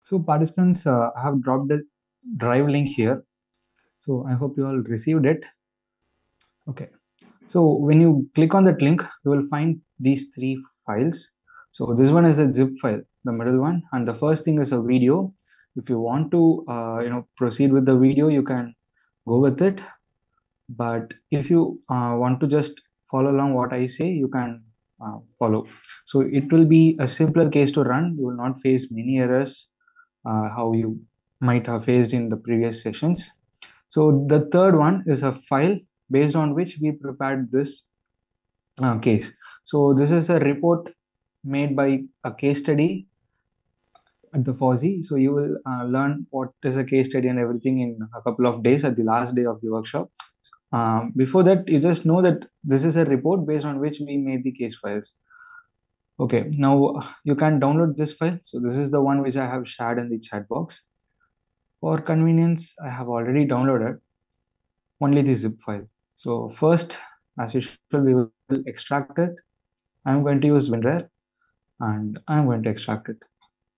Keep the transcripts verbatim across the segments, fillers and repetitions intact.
So participants, uh, I have dropped the drive link here. So I hope you all received it. Okay. So when you click on that link, you will find these three files. So this one is a zip file, the middle one, and the first thing is a video. If you want to, uh, you know, proceed with the video, you can go with it. But if you uh, want to just follow along what I say, you can uh, follow. So it will be a simpler case to run. You will not face many errors uh, how you might have faced in the previous sessions. So the third one is a file based on which we prepared this uh, case. So this is a report made by a case study at the FOSI. So you will uh, learn what is a case study and everything in a couple of days at the last day of the workshop. Um, before that, you just know that this is a report based on which we made the case files. Okay, now you can download this file. So this is the one which I have shared in the chat box. For convenience, I have already downloaded only the zip file. So first, as usual, we will extract it. I'm going to use WinRAR and I'm going to extract it.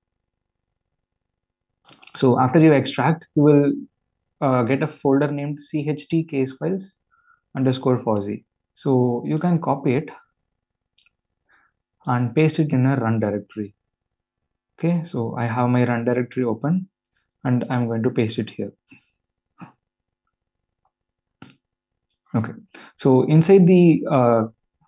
So after you extract, you will uh, get a folder named C H T case files underscore FOSI. So you can copy it and paste it in a run directory. Okay, so I have my run directory open and I'm going to paste it here. Okay, so inside the uh,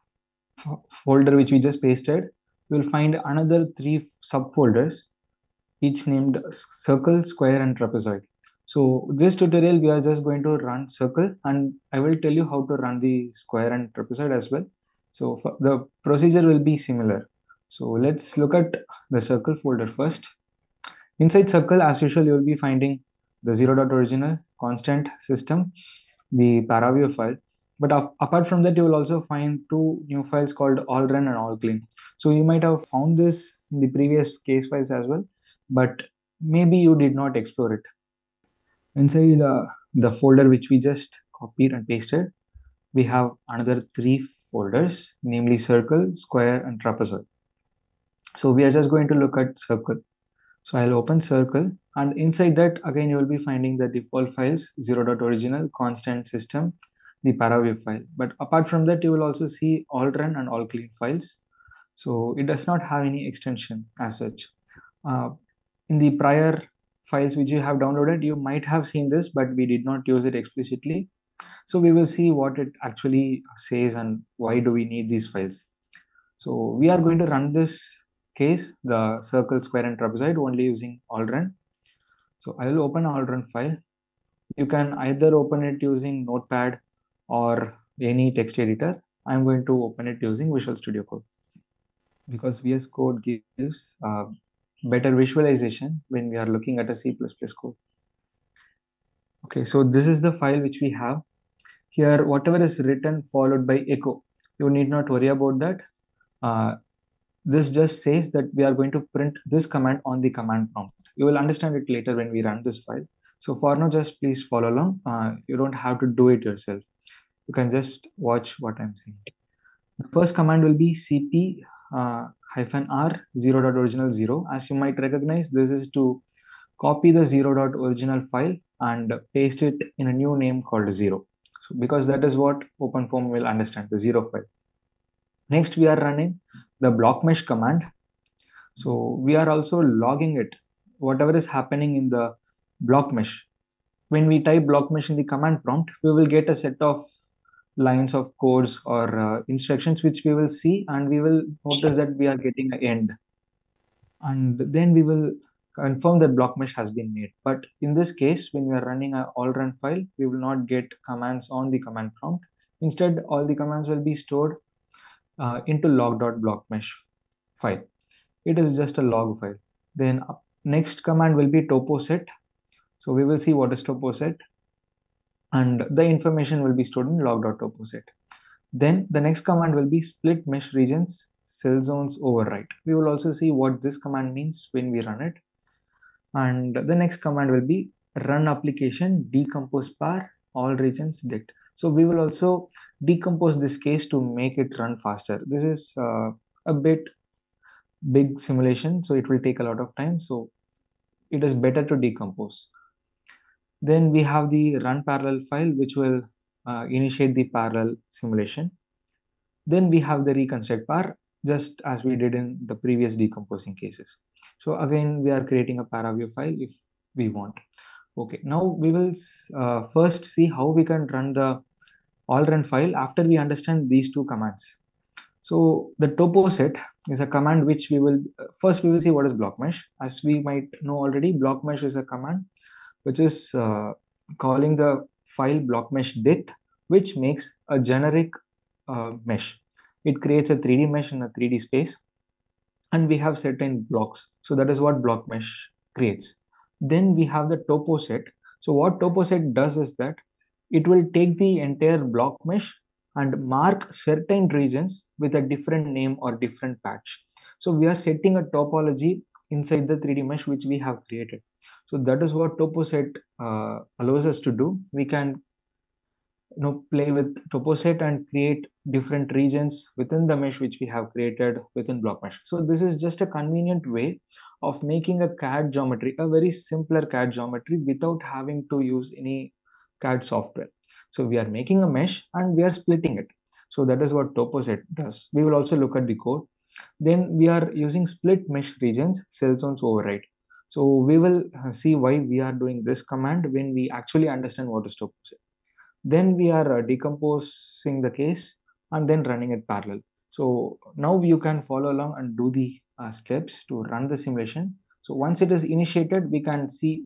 folder which we just pasted, you will find another three subfolders, each named circle, square, and trapezoid. So this tutorial we are just going to run circle, and I will tell you how to run the square and trapezoid as well. So the procedure will be similar. So let's look at the circle folder first. Inside circle, as usual, you will be finding the zero dot original, constant, system, the paraview file. But apart from that, you will also find two new files called all run and all clean. So you might have found this in the previous case files as well, but maybe you did not explore it. Inside uh, the folder which we just copied and pasted, we have another three folders, namely circle, square, and trapezoid. So we are just going to look at circle. So I'll open circle, and inside that again you will be finding the default files zero dot original, constant, system, the paraview file. But apart from that, you will also see all run and all clean files. So it does not have any extension as such. Uh, in the prior files which you have downloaded, you might have seen this, but we did not use it explicitly. So we will see what it actually says and why do we need these files. So we are going to run this case, the circle, square, and trapezoid, only using all run. So I will open all run file. You can either open it using Notepad or any text editor. I'm going to open it using Visual Studio Code because V S Code gives uh, better visualization when we are looking at a C plus plus code. Okay, so this is the file which we have. Here, whatever is written followed by echo, you need not worry about that. Uh, this just says that we are going to print this command on the command prompt. You will understand it later when we run this file. So for now, just please follow along. Uh, you don't have to do it yourself. You can just watch what I'm saying. The first command will be cp uh, hyphen r zero dot original zero. As you might recognize, this is to copy the zero dot original file and paste it in a new name called zero. So because that is what OpenFOAM will understand, the zero file. Next, we are running the block mesh command. So we are also logging it, whatever is happening in the block mesh. When we type block mesh in the command prompt, we will get a set of lines of codes or uh, instructions which we will see, and we will notice that we are getting an end. And then we will confirm that block mesh has been made. But in this case, when we are running an all run file, we will not get commands on the command prompt. Instead, all the commands will be stored uh, into log.blockmesh file. It is just a log file. Then uh, next command will be topo set. So we will see what is topo set, and the information will be stored in log.toposet. Then the next command will be split mesh regions cell zones override. We will also see what this command means when we run it. And the next command will be run application decompose par all regions dict. So we will also decompose this case to make it run faster. This is uh, a bit big simulation, so it will take a lot of time. So it is better to decompose. Then we have the run parallel file, which will uh, initiate the parallel simulation. Then we have the reconstruct par, just as we did in the previous decomposing cases. So again, we are creating a paraview file if we want. Okay, now we will uh, first see how we can run the all run file after we understand these two commands. So the topo set is a command which we will, uh, first we will see what is block mesh. As we might know already, block mesh is a command which is uh, calling the file block mesh dict, which makes a generic uh, mesh. It creates a three D mesh in a three D space, and we have certain blocks. So that is what block mesh creates. Then we have the topo set. So what topo set does is that it will take the entire block mesh and mark certain regions with a different name or different patch. So we are setting a topology inside the three D mesh which we have created. So that is what topo set uh, allows us to do. We can you know play with topo set and create different regions within the mesh which we have created within block mesh. So this is just a convenient way of making a C A D geometry, a very simpler C A D geometry, without having to use any C A D software. So we are making a mesh and we are splitting it. So that is what topo set does. We will also look at the code. Then we are using split mesh regions cell zones override. So we will uh, see why we are doing this command when we actually understand what is topo set. Then we are uh, decomposing the case and then running it parallel. So now you can follow along and do the uh, steps to run the simulation. So once it is initiated, we can see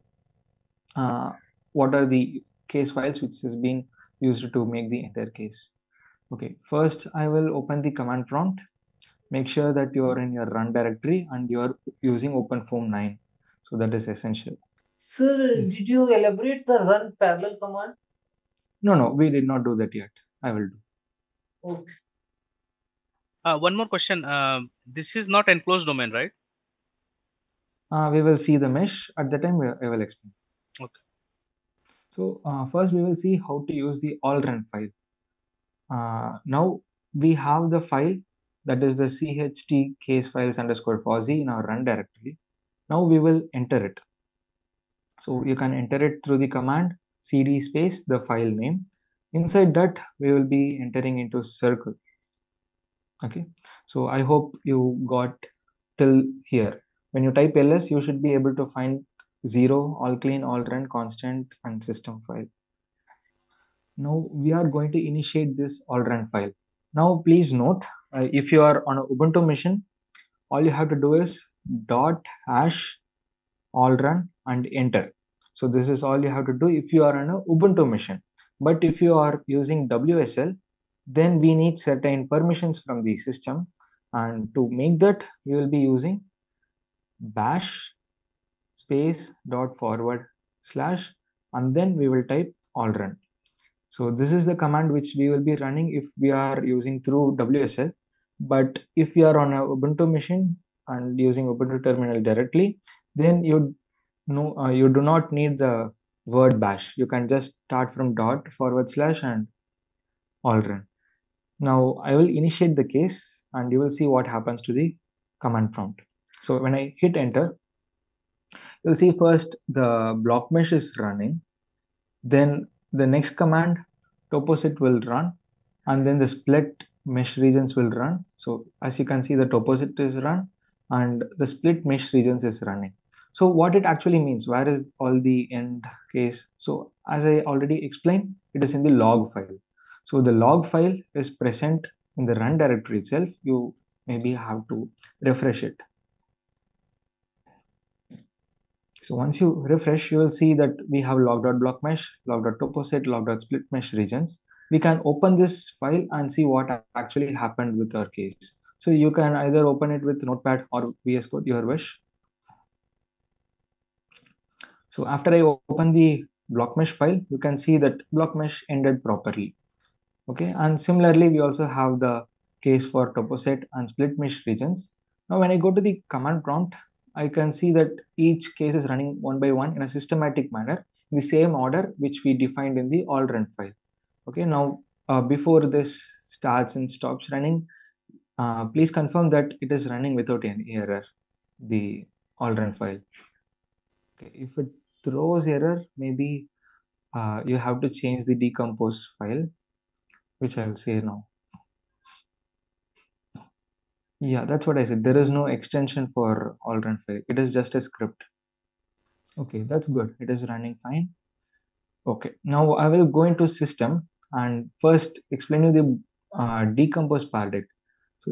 uh, what are the case files which is being used to make the entire case. Okay, first I will open the command prompt. Make sure that you are in your run directory and you are using OpenFOAM nine. So that is essential. Sir, did you elaborate the run parallel command? No, no, we did not do that yet. I will do. Okay. Uh, one more question. Uh, this is not enclosed domain, right? Uh, we will see the mesh at the time. I will explain. Okay. So uh, first we will see how to use the all run file. Uh, now we have the file, that is the C H T case files underscore fuzzy in our run directory. Now we will enter it. So you can enter it through the command cd space the file name. Inside that we will be entering into circle. Okay, so I hope you got till here. When you type ls, you should be able to find zero, all clean, all run, constant, and system file. Now we are going to initiate this all run file. Now please note, uh, if you are on a Ubuntu machine, all you have to do is dot hash all run and enter. So this is all you have to do if you are on a Ubuntu machine. But if you are using W S L, then we need certain permissions from the system, and to make that we will be using bash space dot forward slash, and then we will type all run. So this is the command which we will be running if we are using through W S L. But if you are on a Ubuntu machine and using Ubuntu terminal directly, then you know uh, you do not need the word bash. You can just start from dot forward slash and all run. Now I will initiate the case and you will see what happens to the command prompt. So when I hit enter, you'll see first the block mesh is running. Then the next command toposet will run, and then the split mesh regions will run. So as you can see, the toposet is run and the split mesh regions is running. So what it actually means, where is all the end case? So as I already explained, it is in the log file. So the log file is present in the run directory itself. You maybe have to refresh it. So once you refresh, you will see that we have log.blockmesh, log.toposet, log.splitmesh regions. We can open this file and see what actually happened with our case. So you can either open it with Notepad or V S Code, your wish. So after I open the blockmesh file, you can see that blockmesh ended properly. Okay, and similarly, we also have the case for toposet and split mesh regions. Now, when I go to the command prompt, I can see that each case is running one by one in a systematic manner in the same order which we defined in the all run file. Okay, now uh, before this starts and stops running, uh, please confirm that it is running without any error, the all run file. Okay, if it throws error, maybe uh, you have to change the decompose file, which I'll say now. Yeah, that's what I said. There is no extension for all run file. It is just a script. Okay, that's good. It is running fine. Okay, now I will go into system and first explain you the uh, decompose paradigm. So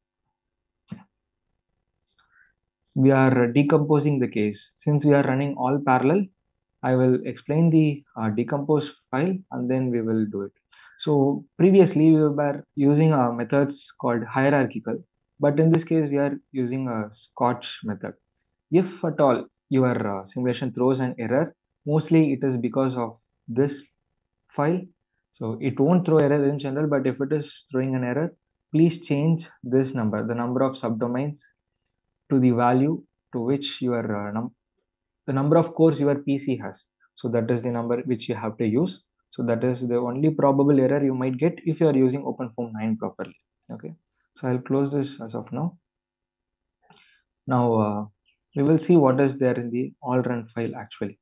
we are decomposing the case. Since we are running all parallel, I will explain the uh, decompose file and then we will do it. So previously we were using uh, methods called hierarchical, but in this case we are using a Scotch method. If at all your uh, simulation throws an error, mostly it is because of this file. So it won't throw error in general, but if it is throwing an error, please change this number, the number of subdomains, to the value to which your uh, num the number of cores your P C has. So that is the number which you have to use. So that is the only probable error you might get if you are using OpenFOAM nine properly. Okay. So I'll close this as of now. Now uh, we will see what is there in the all run file actually.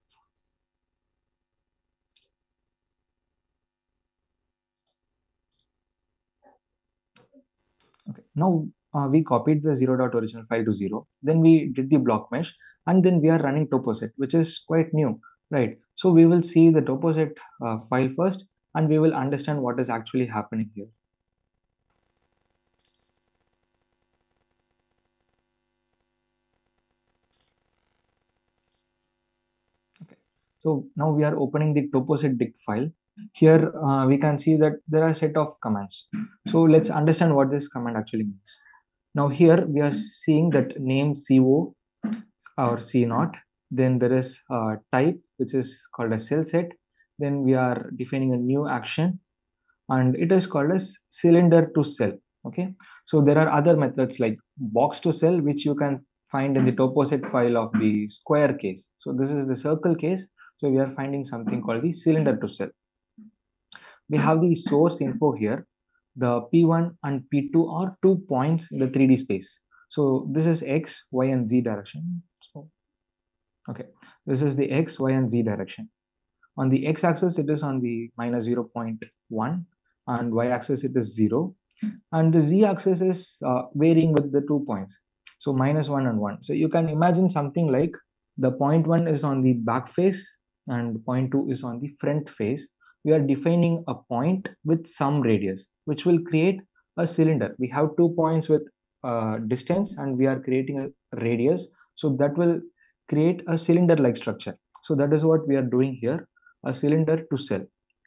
Okay. Now uh, we copied the zero dot original file to zero. Then we did the block mesh, and then we are running toposet, which is quite new, right? So we will see the toposet uh, file first, and we will understand what is actually happening here. Okay. So now we are opening the toposet dict file. Here uh, we can see that there are a set of commands. So let's understand what this command actually means. Now here we are seeing that name co or C naught. Then there is a type which is called a cell set. Then we are defining a new action and it is called as cylinder to cell. Okay. So there are other methods like box to cell, which you can find in the toposet file of the square case. So this is the circle case. So we are finding something called the cylinder to cell. We have the source info here. The P one and P two are two points in the three D space. So this is X, Y, and Z direction. So, okay, this is the X, Y, and Z direction. On the X axis, it is on the minus zero point one, and Y axis, it is zero. And the Z axis is uh, varying with the two points. So minus one and one. So you can imagine something like the point one is on the back face and point two is on the front face. We are defining a point with some radius, which will create a cylinder. We have two points with uh, distance and we are creating a radius. So that will create a cylinder-like structure. So that is what we are doing here, a cylinder to cell.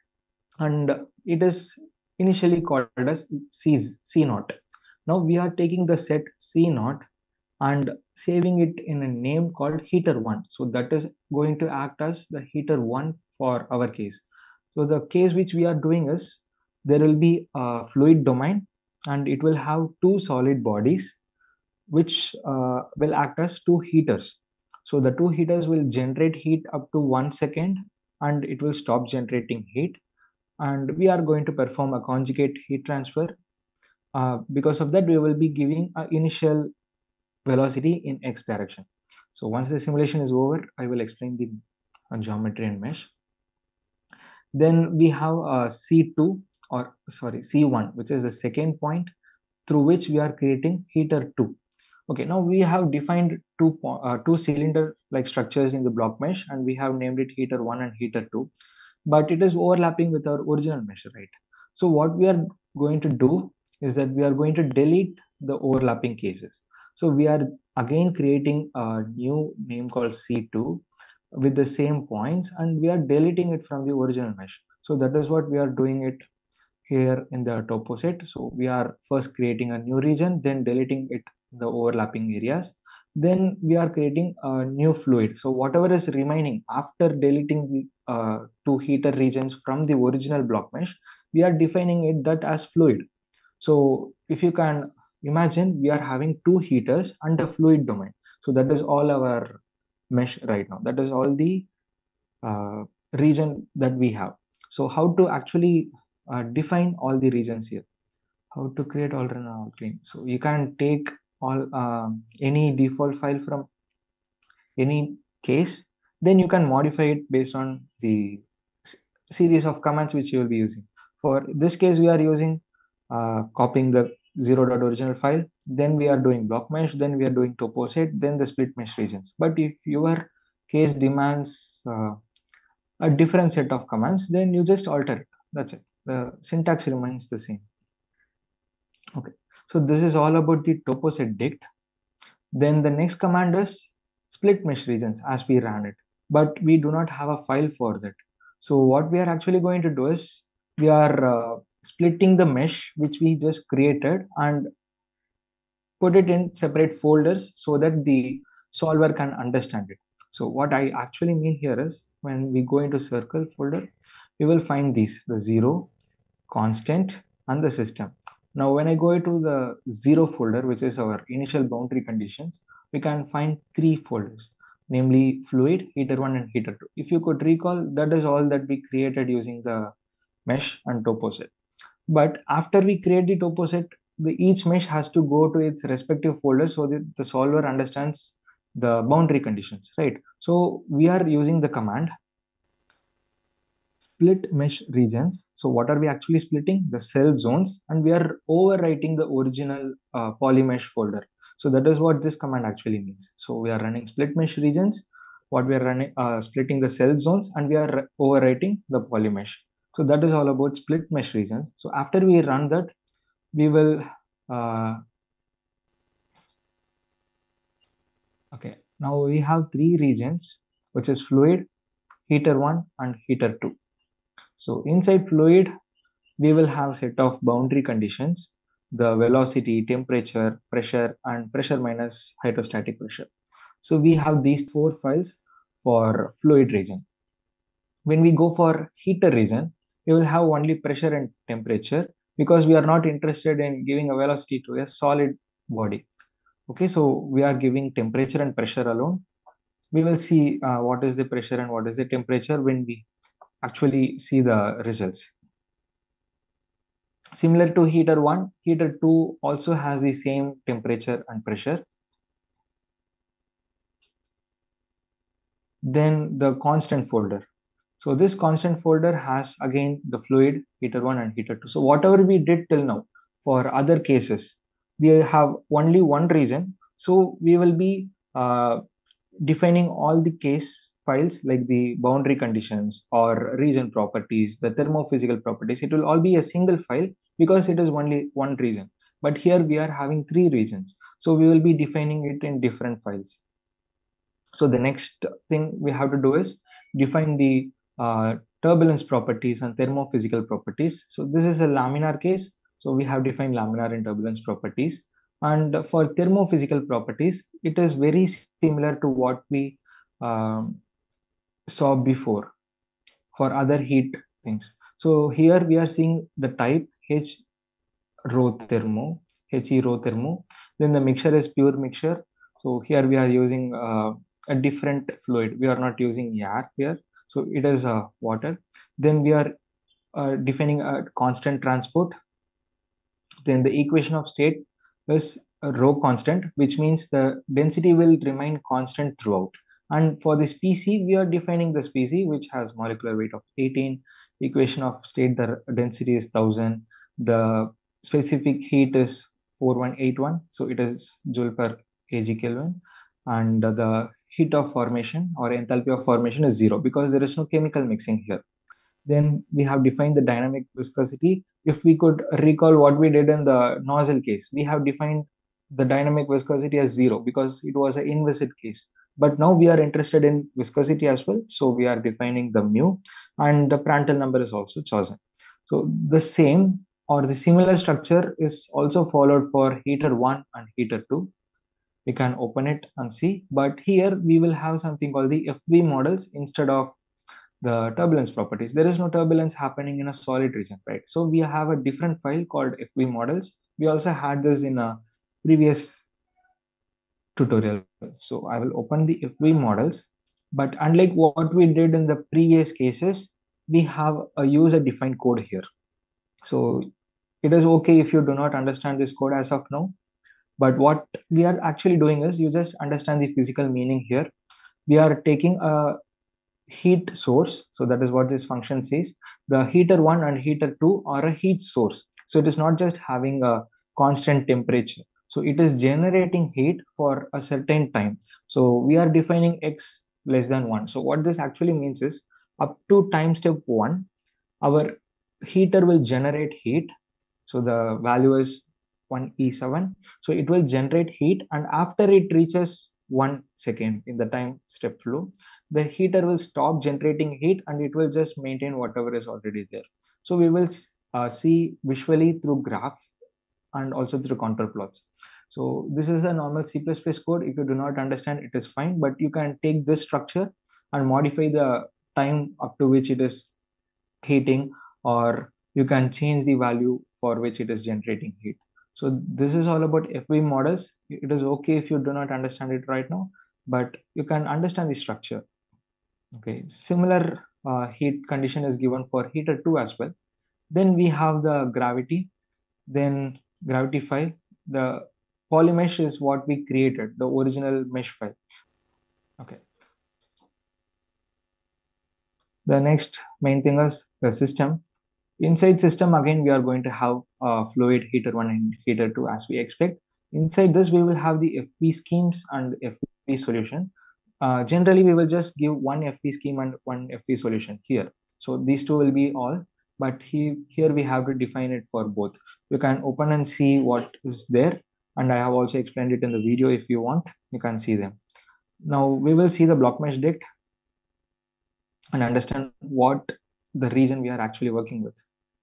And it is initially called as C, C naught. Now we are taking the set C naught and saving it in a name called heater one. So that is going to act as the heater one for our case. So the case which we are doing is there will be a fluid domain and it will have two solid bodies which uh, will act as two heaters. So the two heaters will generate heat up to one second and it will stop generating heat. And we are going to perform a conjugate heat transfer. Uh, because of that, we will be giving an initial velocity in x direction. So once the simulation is over, I will explain the uh, geometry and mesh. Then we have a C two or sorry C one, which is the second point through which we are creating heater two. Okay, now we have defined two uh, two cylinder like structures in the block mesh and we have named it heater one and heater two, but it is overlapping with our original mesh, right? So what we are going to do is that we are going to delete the overlapping cases. So we are again creating a new name called C two with the same points and we are deleting it from the original mesh. So that is what we are doing it here in the topo set. So we are first creating a new region, then deleting it, the overlapping areas. Then we are creating a new fluid. So whatever is remaining after deleting the uh, two heater regions from the original block mesh, we are defining it that as fluid. So if you can imagine, we are having two heaters and a fluid domain. So that is all our mesh right now. That is all the uh, region that we have. So how to actually uh, define all the regions here? How to create all run all clean? So you can take all uh, any default file from any case then you can modify it based on the series of commands which you will be using. For this case, we are using uh, copying the zero dot original file, then we are doing block mesh, then we are doing topo set, then the split mesh regions. But if your case demands uh, a different set of commands, then you just alter it. That's it. The syntax remains the same. Okay, so this is all about the topo set dict. Then the next command is split mesh regions as we ran it, but we do not have a file for that. So what we are actually going to do is we are uh, splitting the mesh which we just created and put it in separate folders so that the solver can understand it. So what I actually mean here is when we go into circle folder, we will find these, the zero, constant, and the system. Now when I go into the zero folder, which is our initial boundary conditions, we can find three folders, namely fluid, heater one, and heater two. If you could recall, that is all that we created using the mesh and topo set. But after we create the topo set, the each mesh has to go to its respective folder so that the solver understands the boundary conditions, right? So we are using the command split mesh regions. So what are we actually splitting? The cell zones, and we are overwriting the original uh, polymesh folder. So that is what this command actually means. So we are running split mesh regions, what we are running, uh, splitting the cell zones, and we are overwriting the polymesh. So that is all about split mesh regions. So after we run that, we will, uh, okay, now we have three regions, which is fluid, heater one, and heater two. So inside fluid, we will have set of boundary conditions, the velocity, temperature, pressure, and pressure minus hydrostatic pressure. So we have these four files for fluid region. When we go for heater region, we will have only pressure and temperature because we are not interested in giving a velocity to a solid body. Okay, so we are giving temperature and pressure alone. We will see uh, what is the pressure and what is the temperature when we actually see the results. Similar to heater one, heater two also has the same temperature and pressure. Then the constant folder. So this constant folder has again the fluid, heater one and heater two. So whatever we did till now for other cases, we have only one region. So we will be uh, defining all the case files like the boundary conditions or region properties, the thermophysical properties. It will all be a single file because it is only one region. But here we are having three regions. So we will be defining it in different files. So the next thing we have to do is define the uh, turbulence properties and thermophysical properties. So this is a laminar case. So we have defined laminar and turbulence properties. And for thermophysical properties, it is very similar to what we um, saw before for other heat things. So here we are seeing the type H rho thermo, He rho thermo. Then the mixture is pure mixture. So here we are using uh, a different fluid. We are not using air here. So it is uh, water. Then we are uh, defining a constant transport. Then the equation of state is a rho constant, which means the density will remain constant throughout. And for the species, we are defining the species which has molecular weight of eighteen. Equation of state, the density is one thousand. The specific heat is four one eight one. So it is joule per kg Kelvin. And the heat of formation or enthalpy of formation is zero because there is no chemical mixing here. Then we have defined the dynamic viscosity. If we could recall what we did in the nozzle case, we have defined the dynamic viscosity as zero because it was an inviscid case. But now we are interested in viscosity as well. So we are defining the mu, and the Prandtl number is also chosen. So the same or the similar structure is also followed for heater one and heater two. We can open it and see, but here we will have something called the F V models instead of the turbulence properties. There is no turbulence happening in a solid region, right? So we have a different file called F V models. We also had this in a previous tutorial. So I will open the F V models, but unlike what we did in the previous cases, we have a user defined code here. So it is okay if you do not understand this code as of now, but what we are actually doing is you just understand the physical meaning here. We are taking a heat source. So that is what this function says. The heater one and heater two are a heat source. So it is not just having a constant temperature. So it is generating heat for a certain time. So we are defining x less than one. So what this actually means is up to time step one, our heater will generate heat. So the value is one E seven. So it will generate heat, and after it reaches one second in the time step flow, the heater will stop generating heat and it will just maintain whatever is already there. So we will uh, see visually through graph and also through contour plots. So this is a normal C plus plus code. If you do not understand, it is fine, but you can take this structure and modify the time up to which it is heating, or you can change the value for which it is generating heat. So this is all about F V models. It is okay if you do not understand it right now, but you can understand the structure. Okay, similar uh, heat condition is given for heater two as well. Then we have the gravity, then gravity file. The polymesh is what we created, the original mesh file. Okay. The next main thing is the system. Inside system, again, we are going to have uh, fluid heater one and heater two as we expect. Inside this, we will have the F V schemes and F V solution. Uh, generally, we will just give one F V scheme and one F V solution here. So these two will be all, but he, here we have to define it for both. You can open and see what is there. And I have also explained it in the video. If you want, you can see them. Now we will see the block mesh dict and understand what the region we are actually working with.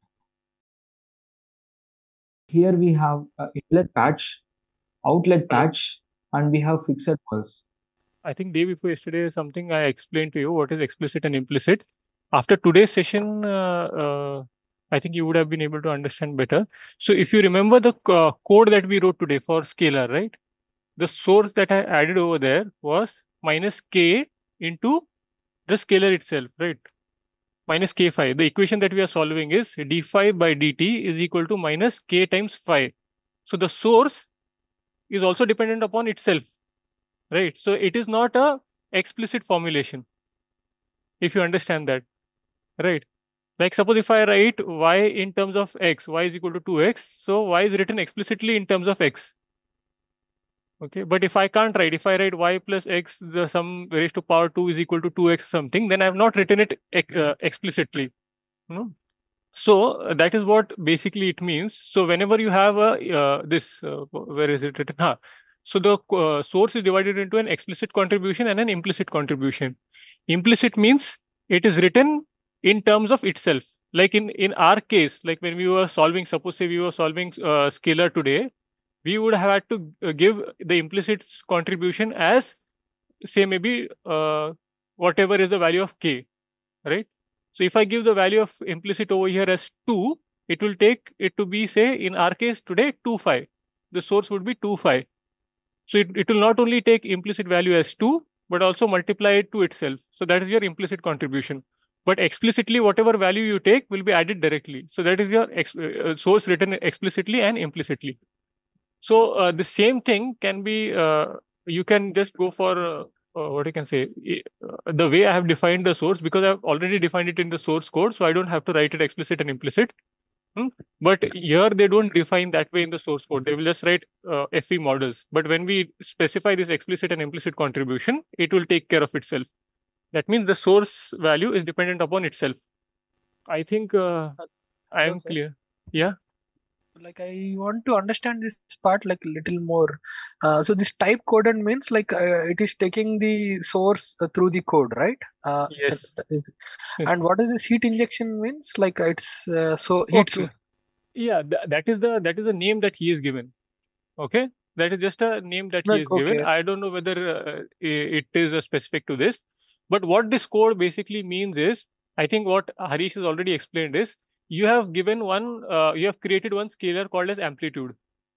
Here we have an inlet patch, outlet patch, and we have fixed walls. I think day before yesterday something I explained to you what is explicit and implicit. After today's session, uh, uh, I think you would have been able to understand better. So if you remember the uh, code that we wrote today for scalar, right? The source that I added over there was minus k into the scalar itself, right? Minus k phi. The equation that we are solving is d phi by dt is equal to minus k times phi. So the source is also dependent upon itself, right? So it is not a explicit formulation, if you understand that, right? Like suppose if I write y in terms of x, y is equal to two x, so y is written explicitly in terms of x. Okay, but if I can't write, if I write y plus x, the sum raised to power two is equal to two x something, then I have not written it uh, explicitly. You know? So uh, that is what basically it means. So whenever you have a uh, this, uh, where is it written? Huh. So the uh, source is divided into an explicit contribution and an implicit contribution. Implicit means it is written in terms of itself. Like in, in our case, like when we were solving, suppose say we were solving uh, scalar today, we would have had to uh, give the implicit contribution as say maybe uh, whatever is the value of k, right? So if I give the value of implicit over here as two, it will take it to be, say, in our case today, two phi. The source would be two phi. So it, it will not only take implicit value as two, but also multiply it to itself. So that is your implicit contribution. But explicitly, whatever value you take will be added directly. So that is your ex uh, source written explicitly and implicitly. So uh, the same thing can be, uh, you can just go for uh, uh, what you can say, uh, the way I have defined the source, because I've already defined it in the source code, so I don't have to write it explicit and implicit. Hmm? But here they don't define that way in the source code. They will just write uh, F V models. But when we specify this explicit and implicit contribution, it will take care of itself. That means the source value is dependent upon itself. I think uh, I am clear. Yeah. Like I want to understand this part like a little more. Uh, so this type coded means like uh, it is taking the source uh, through the code, right? Uh, yes. And what does this heat injection means? Like it's uh, so heat. Okay. Yeah, th that is the that is the name that he is given. Okay, that is just a name that like, he is okay. given. I don't know whether uh, it is uh, specific to this, but what this code basically means is, I think what Harish has already explained is, you have given one, uh, you have created one scalar called as amplitude.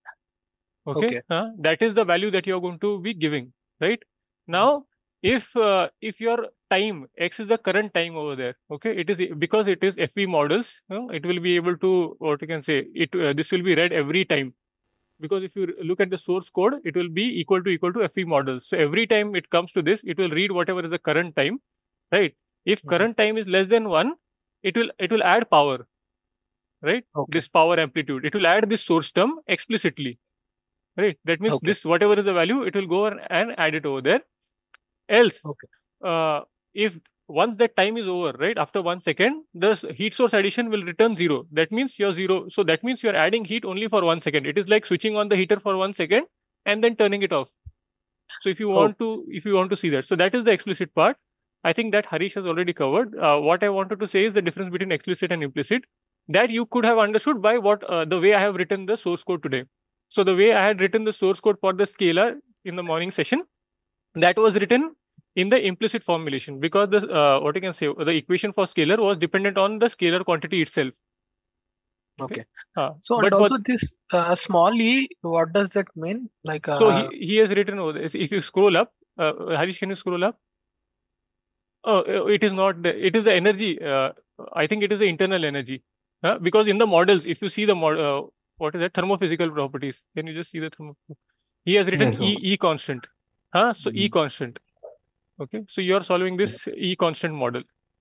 Okay, okay. Uh, that is the value that you are going to be giving, right? Now, if uh, if your time x is the current time over there, okay, it is because it is F V models, you know, it will be able to, what you can say, it uh, this will be read every time. Because if you look at the source code, it will be equal to equal to F V models. So every time it comes to this, it will read whatever is the current time, right? If Mhm. current time is less than one, it will it will add power, right? Okay. This power amplitude. It will add this source term explicitly, right? That means Okay. this whatever is the value, it will go and, and add it over there. Else, Okay. uh, if once that time is over, right, after one second, the s- heat source addition will return zero. That means you're zero. So that means you're adding heat only for one second. It is like switching on the heater for one second and then turning it off. So if you Oh. want to, if you want to see that, so that is the explicit part. I think that Harish has already covered. Uh, what I wanted to say is the difference between explicit and implicit that you could have understood by what uh, the way I have written the source code today. So the way I had written the source code for the scalar in the morning session, that was written in the implicit formulation because the uh, what you can say the equation for scalar was dependent on the scalar quantity itself. Okay. Uh, So and but for also this uh, small e, what does that mean? Like so uh, he he has written over this. If you scroll up, uh, Harish, can you scroll up? Oh, uh, it is not the, it is the energy. Uh, I think it is the internal energy. Uh, because in the models, if you see the mod, uh, what is that thermophysical properties? Can you just see the thermo? He has written Yes, E okay. E constant. Huh? So E Mhm. constant. Okay. So you are solving this E constant model.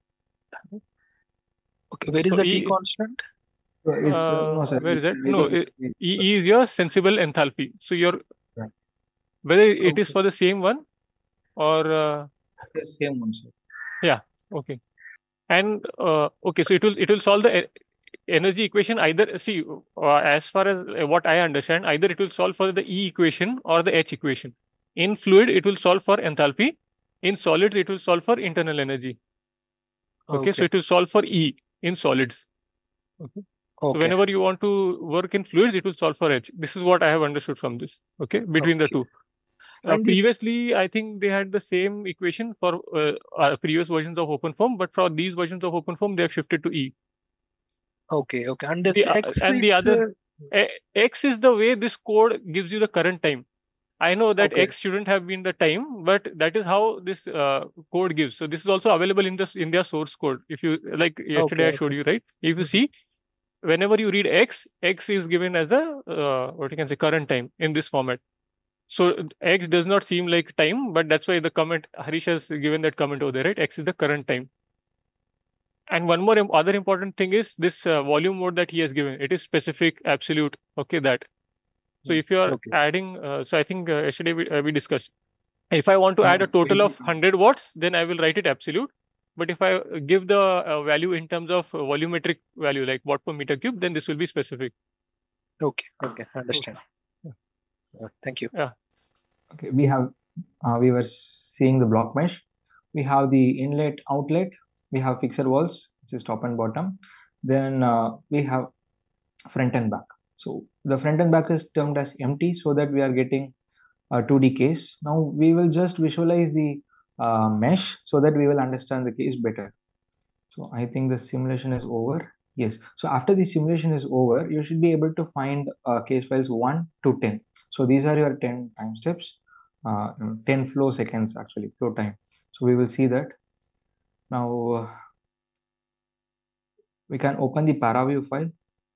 okay, where is So that e E, constant? So it's uh, uh, no, sir. where is It's that? No, very, E E is your sensible enthalpy. So your Yeah. whether it is Okay. for the same one or uh, the same one, sir. yeah. Okay. And uh, okay, so it will it will solve the e- energy equation either. See, uh, as far as uh, what I understand, either it will solve for the E equation or the H equation. In fluid, it will solve for enthalpy. In solids, it will solve for internal energy. Okay, so Okay. it will solve for E in solids. Okay. So Okay. whenever you want to work in fluids, it will solve for H. This is what I have understood from this. Okay, between the Okay. two. Uh, And this previously, I think they had the same equation for uh, uh, previous versions of OpenFOAM, but for these versions of OpenFOAM, they have shifted to E. okay, okay. And The, this uh, X and the it's uh, other uh, X is the way this code gives you the current time. I know that okay. X shouldn't have been the time, but that is how this uh, code gives. So this is also available in this in their source code. If you like Okay, yesterday I showed okay. you, right? If you Mhm. see, whenever you read X, X is given as the uh, what you can say current time in this format. So X does not seem like time, but that's why the comment Harish has given that comment over there, right? X is the current time. And one more im- other important thing is this uh, volume mode that he has given. It is specific, absolute. Okay, that. So Mm. if you are Okay. adding, uh, so I think uh, yesterday we, uh, we discussed. If I want to Yeah, add a it's total very of one hundred watts, then I will write it absolute. But if I uh, give the uh, value in terms of uh, volumetric value, like watt per meter cube, then this will be specific. Okay. Okay. Understand. Yeah. Uh, thank you. Yeah. Okay. We have uh, we were seeing the block mesh. We have the inlet outlet. We have fixed walls, which is top and bottom. Then uh, we have front and back. So the front and back is termed as empty, so that we are getting a two D case. Now we will just visualize the uh, mesh so that we will understand the case better. So I think the simulation is over. Yes. So after the simulation is over, you should be able to find uh, case files one to ten. So these are your ten time steps, uh, ten flow seconds actually, flow time. So we will see that. Now uh, we can open the paraview file.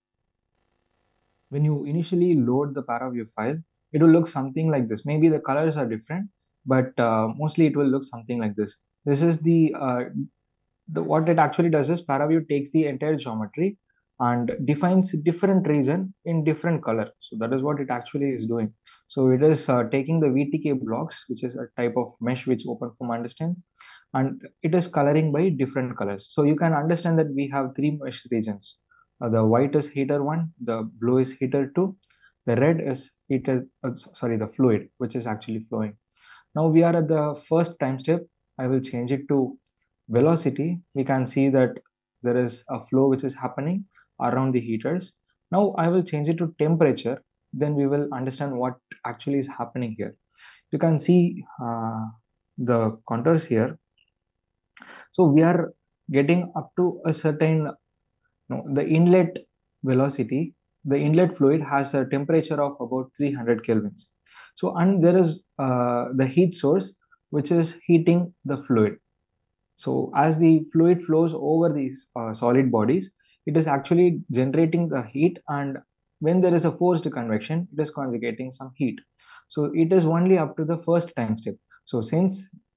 When you initially load the paraview file, it will look something like this. Maybe the colors are different, but uh, mostly it will look something like this. This is the uh, the what it actually does is paraview takes the entire geometry and defines different region in different color. So that is what it actually is doing. So it is uh, taking the V T K blocks, which is a type of mesh which OpenFOAM understands, and it is coloring by different colors. So you can understand that we have three mesh regions. Uh, the white is heater one, the blue is heater two, the red is heater, uh, sorry, the fluid, which is actually flowing. Now we are at the first time step. I will change it to velocity. We can see that there is a flow which is happening around the heaters. Now I will change it to temperature. Then we will understand what actually is happening here. You can see uh, the contours here. So we are getting up to a certain, no, the inlet velocity. The inlet fluid has a temperature of about three hundred kelvins. So, and there is uh, the heat source which is heating the fluid. So as the fluid flows over these uh, solid bodies, it is actually generating the heat, and when there is a forced convection, it is conjugating some heat. So it is only up to the first time step. So since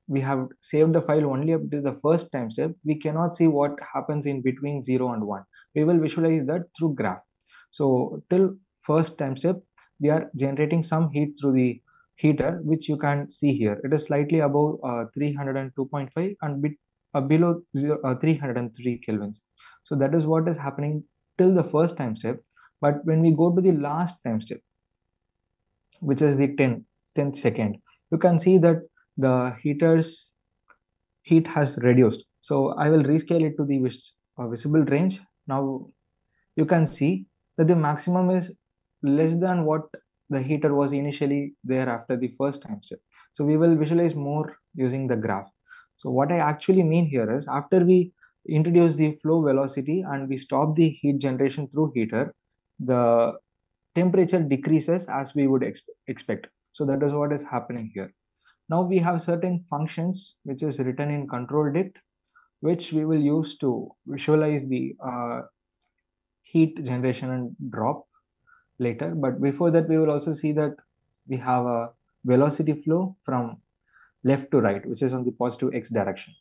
we have saved the file only up to the first time step, we cannot see what happens in between zero and one. We will visualize that through graph. So till first time step, we are generating some heat through the heater, which you can see here. It is slightly above uh, three hundred two point five and bit uh, below zero, uh, three hundred three kelvins. So that is what is happening till the first time step. But when we go to the last time step, which is the tenth second, you can see that the heater's heat has reduced. So I will rescale it to the vis uh, visible range. Now you can see that the maximum is less than what the heater was initially there after the first time step. So we will visualize more using the graph. So what I actually mean here is, after we introduce the flow velocity and we stop the heat generation through heater, the temperature decreases as we would expe expect. So that is what is happening here. Now we have certain functions which is written in control dict, which we will use to visualize the uh, heat generation and drop later. But before that, we will also see that we have a velocity flow from left to right, which is on the positive x direction.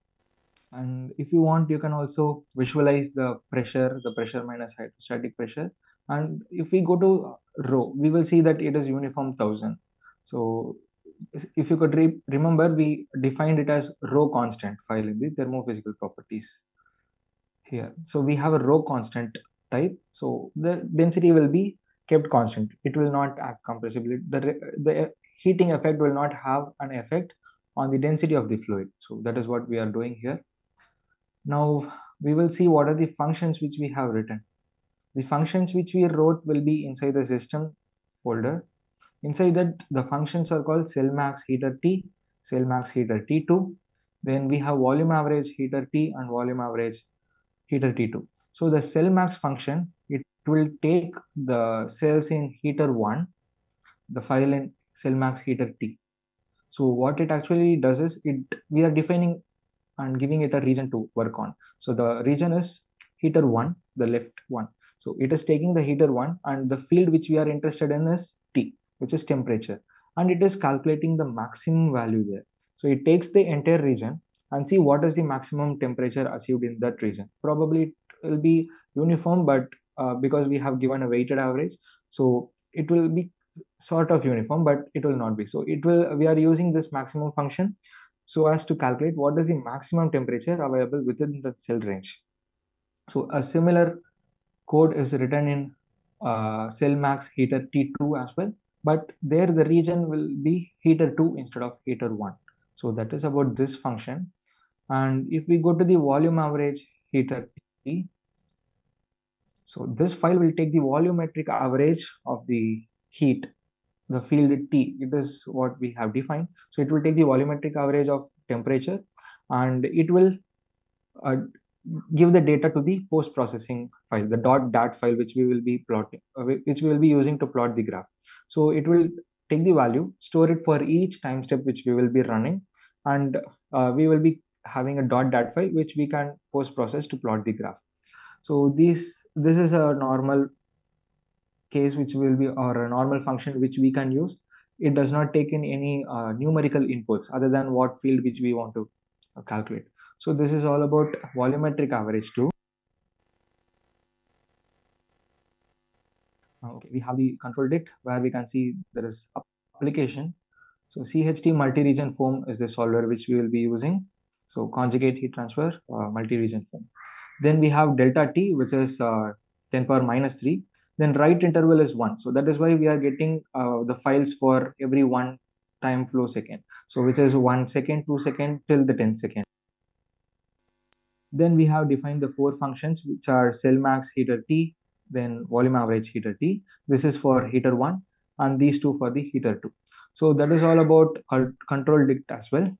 And if you want, you can also visualize the pressure, the pressure minus hydrostatic pressure. And if we go to rho, we will see that it is uniform one thousand. So if you could re remember, we defined it as rho constant file in the thermophysical properties here. So we have a rho constant type. So the density will be kept constant. It will not act compressibly. The, the heating effect will not have an effect on the density of the fluid. So that is what we are doing here. Now we will see what are the functions which we have written. The functions which we wrote will be inside the system folder. Inside that, the functions are called cell max heater T, cell max heater T two. Then we have volume average heater T and volume average heater T two. So the cell max function, it will take the cells in heater one, the file in cell max heater T. So what it actually does is, it we are defining and giving it a region to work on. So the region is heater one, the left one. So it is taking the heater one, and the field which we are interested in is T, which is temperature, and it is calculating the maximum value there. So it takes the entire region and see what is the maximum temperature achieved in that region. Probably it will be uniform, but uh, because we have given a weighted average, so it will be sort of uniform, but it will not be. So it will, we are using this maximum function so as to calculate what is the maximum temperature available within the cell range. So a similar code is written in uh, cell max heater T two as well, but there the region will be heater two instead of heater one. So that is about this function. And if we go to the volume average heater T, so this file will take the volumetric average of the heat, the field T, it is what we have defined. So it will take the volumetric average of temperature, and it will uh, give the data to the post-processing file, the .dat file, which we will be plotting, uh, which we will be using to plot the graph. So it will take the value, store it for each time step which we will be running, and uh, we will be having a .dat file which we can post-process to plot the graph. So this this is a normal case which will be, or a normal function which we can use. It does not take in any uh, numerical inputs other than what field which we want to uh, calculate. So this is all about volumetric average too. Okay, we have the control dict where we can see there is application. So C H T multi-region foam is the solver which we will be using. So conjugate heat transfer, uh, multi-region foam. Then we have delta T, which is uh, ten power minus three. Then right interval is one. So that is why we are getting uh, the files for every one time flow second. So which is one second, two second till the ten second. Then we have defined the four functions, which are cell max heater T, then volume average heater T. This is for heater one, and these two for the heater two. So that is all about control dict as well.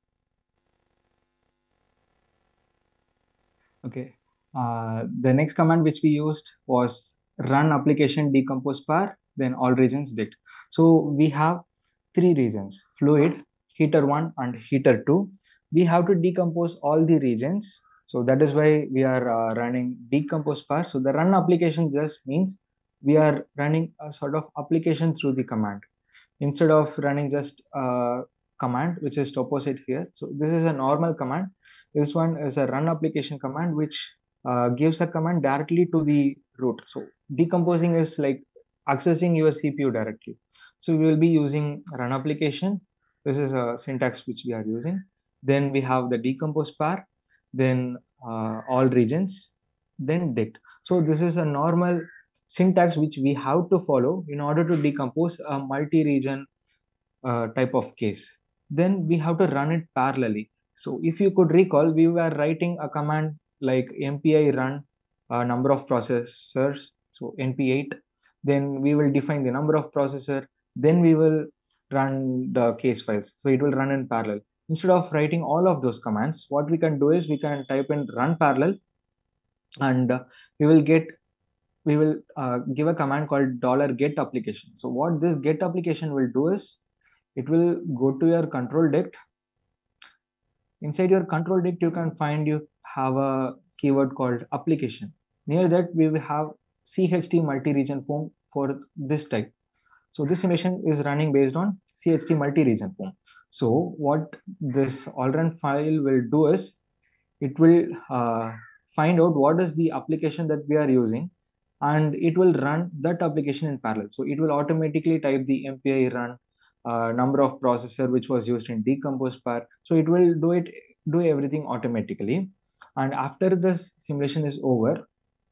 Okay. Uh, the next command which we used was run application decompose par, then all regions dict. So we have three regions: fluid, heater one, and heater two. We have to decompose all the regions. So that is why we are uh, running decompose par. So the run application just means we are running a sort of application through the command. Instead of running just uh, command which is deposited here. So this is a normal command. This one is a run application command which uh, gives a command directly to the root. So decomposing is like accessing your C P U directly. So we will be using run application. This is a syntax which we are using. Then we have the decompose pair, then uh, all regions, then dict. So this is a normal syntax which we have to follow in order to decompose a multi-region uh, type of case. Then we have to run it parallelly. So if you could recall, we were writing a command like mpi run uh, number of processors, so N P eight. Then we will define the number of processor. Then we will run the case files. So it will run in parallel. Instead of writing all of those commands, what we can do is we can type in run parallel, and uh, we will get we will uh, give a command called dollar $get application. So what this get application will do is it will go to your control dict. Inside your control dict, you can find you have a keyword called application. Near that, we will have C H T multi-region form for this type. So this simulation is running based on C H T multi-region form. So what this all run file will do is it will uh, find out what is the application that we are using, and it will run that application in parallel. So it will automatically type the mpi run uh, number of processor which was used in decompose pair. So it will do it do everything automatically. And after this simulation is over,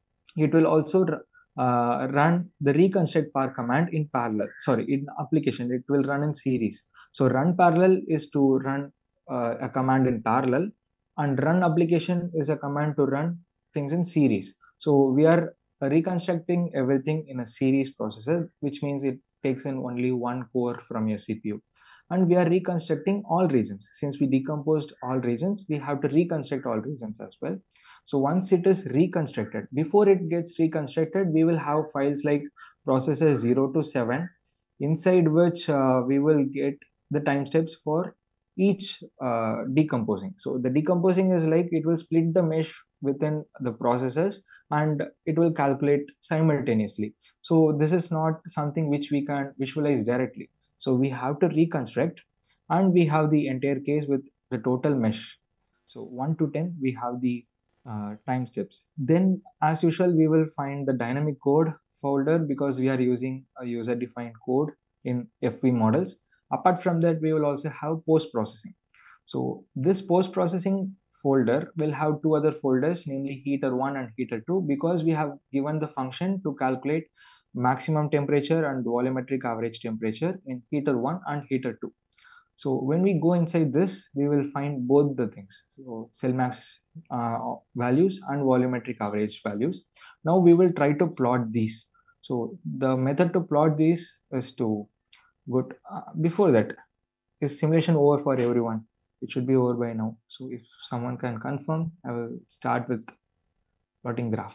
it will also uh, run the reconstruct par command in parallel. Sorry, in application it will run in series. So run parallel is to run uh, a command in parallel, and run application is a command to run things in series. So we are reconstructing everything in a series processor, which means it takes in only one core from your C P U. And we are reconstructing all regions. Since we decomposed all regions, we have to reconstruct all regions as well. So once it is reconstructed, before it gets reconstructed, we will have files like processor zero to seven, inside which uh, we will get the time steps for each uh, decomposing. So the decomposing is like it will split the mesh within the processors and it will calculate simultaneously. So this is not something which we can visualize directly. So we have to reconstruct, and we have the entire case with the total mesh. So one to ten, we have the uh, time steps. Then as usual, we will find the dynamic code folder because we are using a user defined code in F V models. Apart from that, we will also have post processing. So this post processing folder will have two other folders, namely heater one and heater two, because we have given the function to calculate maximum temperature and volumetric average temperature in heater one and heater two. So when we go inside this, we will find both the things. So cell max uh, values and volumetric average values. Now we will try to plot these. So the method to plot these is to go to, uh, before that, is simulation over for everyone? It should be over by now. So if someone can confirm, I will start with plotting graph.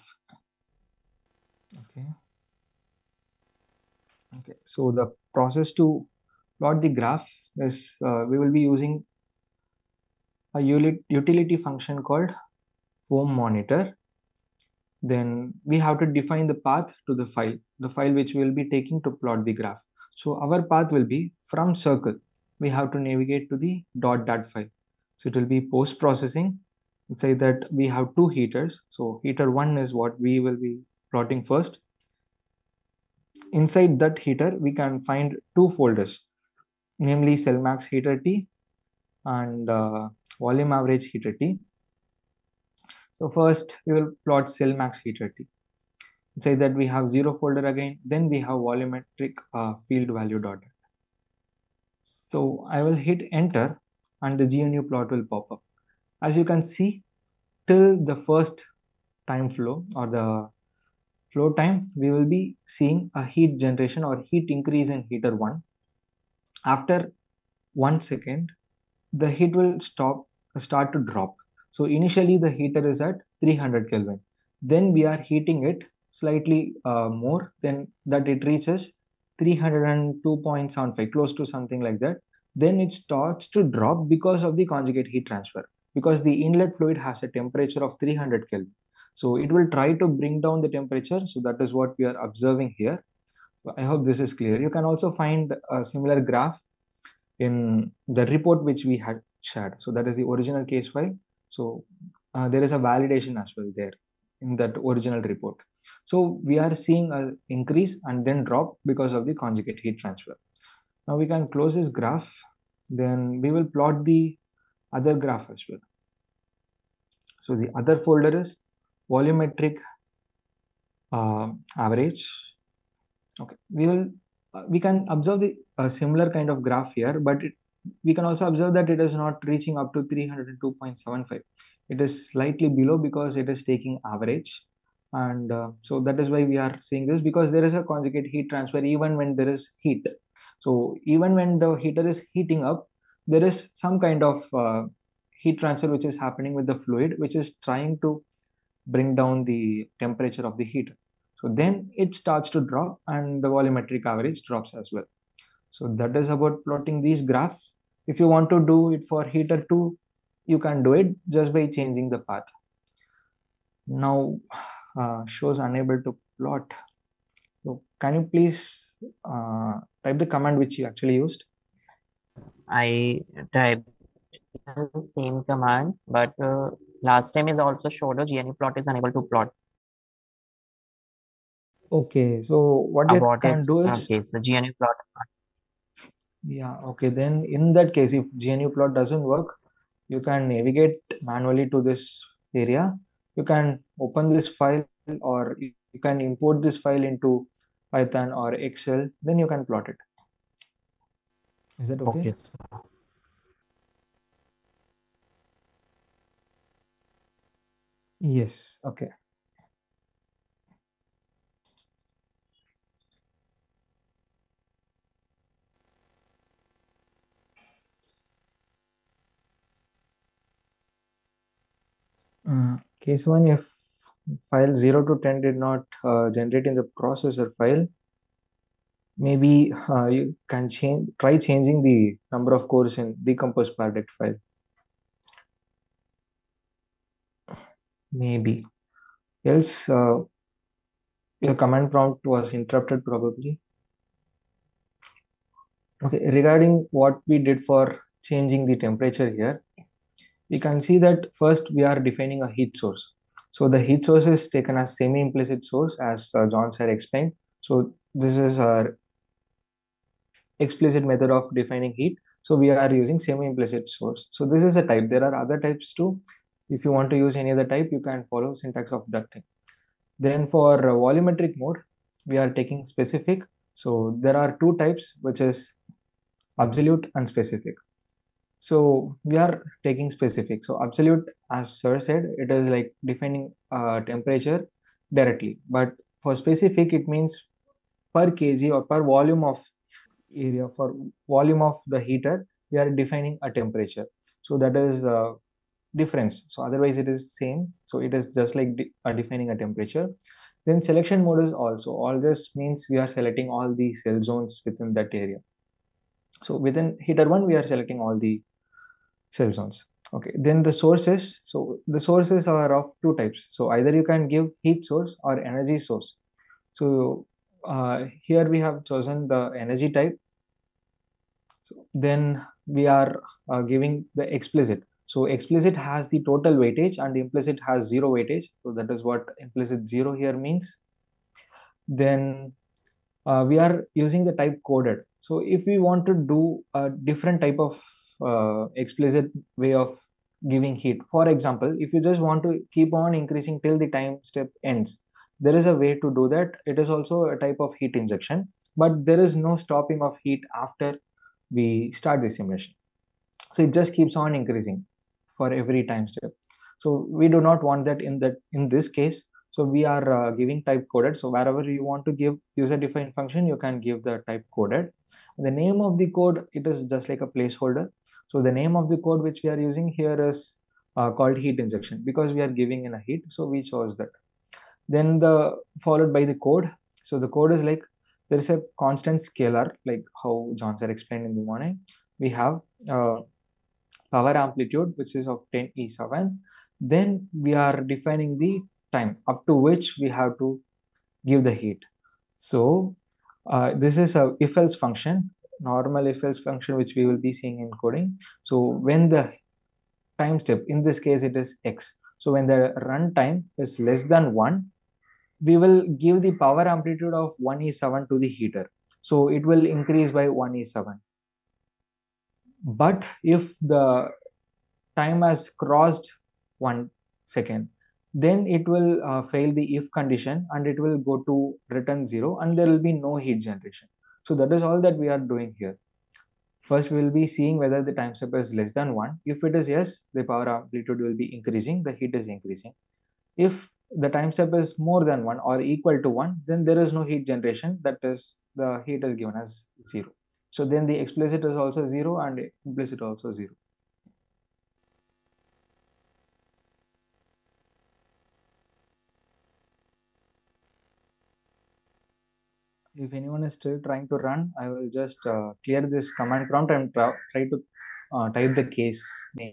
Okay. Okay. So the process to plot the graph is uh, we will be using a utility function called foam monitor. Then we have to define the path to the file, the file which we will be taking to plot the graph. So our path will be from circle. We have to navigate to the dot dat file. So it will be post processing. Inside that we have two heaters. So heater one is what we will be plotting first. Inside that heater, we can find two folders, namely cell max heater T and uh, volume average heater T. So first we will plot cell max heater T. Inside that we have zero folder again. Then we have volumetric uh, field value dot. So I will hit enter and the G N U plot will pop up. As you can see, till the first time flow or the flow time, we will be seeing a heat generation or heat increase in heater one. After one second, the heat will stop, start to drop. So initially the heater is at three hundred Kelvin. Then we are heating it slightly uh, more than that it reaches three hundred two point seven five, close to something like that. Then it starts to drop because of the conjugate heat transfer, because the inlet fluid has a temperature of three hundred Kelvin. So it will try to bring down the temperature. So that is what we are observing here. I hope this is clear. You can also find a similar graph in the report which we had shared. So that is the original case file. So uh, there is a validation as well there in that original report. So we are seeing an increase and then drop because of the conjugate heat transfer. Now we can close this graph. Then we will plot the other graph as well. So the other folder is volumetric uh, average. Okay, we will uh, we can observe the uh, similar kind of graph here, but it, we can also observe that it is not reaching up to three hundred two point seven five. It is slightly below because it is taking average, and uh, so that is why we are seeing this, because there is a conjugate heat transfer even when there is heat. So even when the heater is heating up, there is some kind of uh, heat transfer which is happening with the fluid, which is trying to bring down the temperature of the heater. So then it starts to drop and the volumetric average drops as well. So that is about plotting these graphs. If you want to do it for heater two, you can do it just by changing the path. Now uh, shows unable to plot. So can you please uh, type the command which you actually used? I typed the same command, but uh, last time is also showed a G N U plot is unable to plot. Okay, so what you Aborted can do uh, is, case, the G N U plot. yeah, okay, then in that case, if G N U plot doesn't work, you can navigate manually to this area. You can open this file, or you you can import this file into Python or Excel, then you can plot it. Is that okay? Okay. Yes, okay. Uh, case one, if file zero to ten did not uh, generate in the processor file, maybe uh, you can change, try changing the number of cores in decompose product file. Maybe. Else, uh, your command prompt was interrupted probably. Okay, regarding what we did for changing the temperature here, we can see that first we are defining a heat source. So the heat source is taken as semi-implicit source, as uh, John said explained. So this is our explicit method of defining heat. So we are using semi-implicit source. So this is a type. There are other types too. If you want to use any other type, you can follow syntax of that thing. Then for uh, volumetric mode, we are taking specific. So there are two types, which is absolute and specific. So we are taking specific. So absolute, as sir said, it is like defining uh, temperature directly. But for specific, it means per kg or per volume of area, for volume of the heater, we are defining a temperature. So that is uh, difference. So otherwise it is same. So it is just like de uh, defining a temperature. Then selection mode is also, all this means we are selecting all the cell zones within that area. So within heater one, we are selecting all the cell zones. Okay, then the sources. So the sources are of two types. So either you can give heat source or energy source. So uh, here we have chosen the energy type. So then we are uh, giving the explicit. So explicit has the total weightage and implicit has zero weightage. So that is what implicit zero here means. Then uh, we are using the type coded. So if we want to do a different type of uh, explicit way of giving heat, for example, if you just want to keep on increasing till the time step ends, there is a way to do that. It is also a type of heat injection, but there is no stopping of heat after we start the simulation. So it just keeps on increasing for every time step. So we do not want that in that in this case. So we are uh, giving type coded. So wherever you want to give user defined function, you can give the type coded. The name of the code, it is just like a placeholder. So the name of the code which we are using here is uh, called heat injection, because we are giving in a heat. So we chose that. Then the followed by the code. So the code is like, there is a constant scalar, like how John sir explained in the morning. We have uh, power amplitude, which is of ten E seven. Then we are defining the time up to which we have to give the heat. So uh, this is a if else function. normal if else function which we will be seeing in coding. So when the time step, in this case it is x, so when the runtime is less than one, we will give the power amplitude of one e seven to the heater, so it will increase by one e seven. But if the time has crossed one second, then it will uh, fail the if condition and it will go to return zero and there will be no heat generation. So that is all that we are doing here. First, we will be seeing whether the time step is less than one. If it is yes, the power amplitude will be increasing, the heat is increasing. If the time step is more than one or equal to one, then there is no heat generation, that is the heat is given as zero. So then the explicit is also zero and implicit also zero. If anyone is still trying to run, I will just uh, clear this command prompt and try, try to uh, type the case name.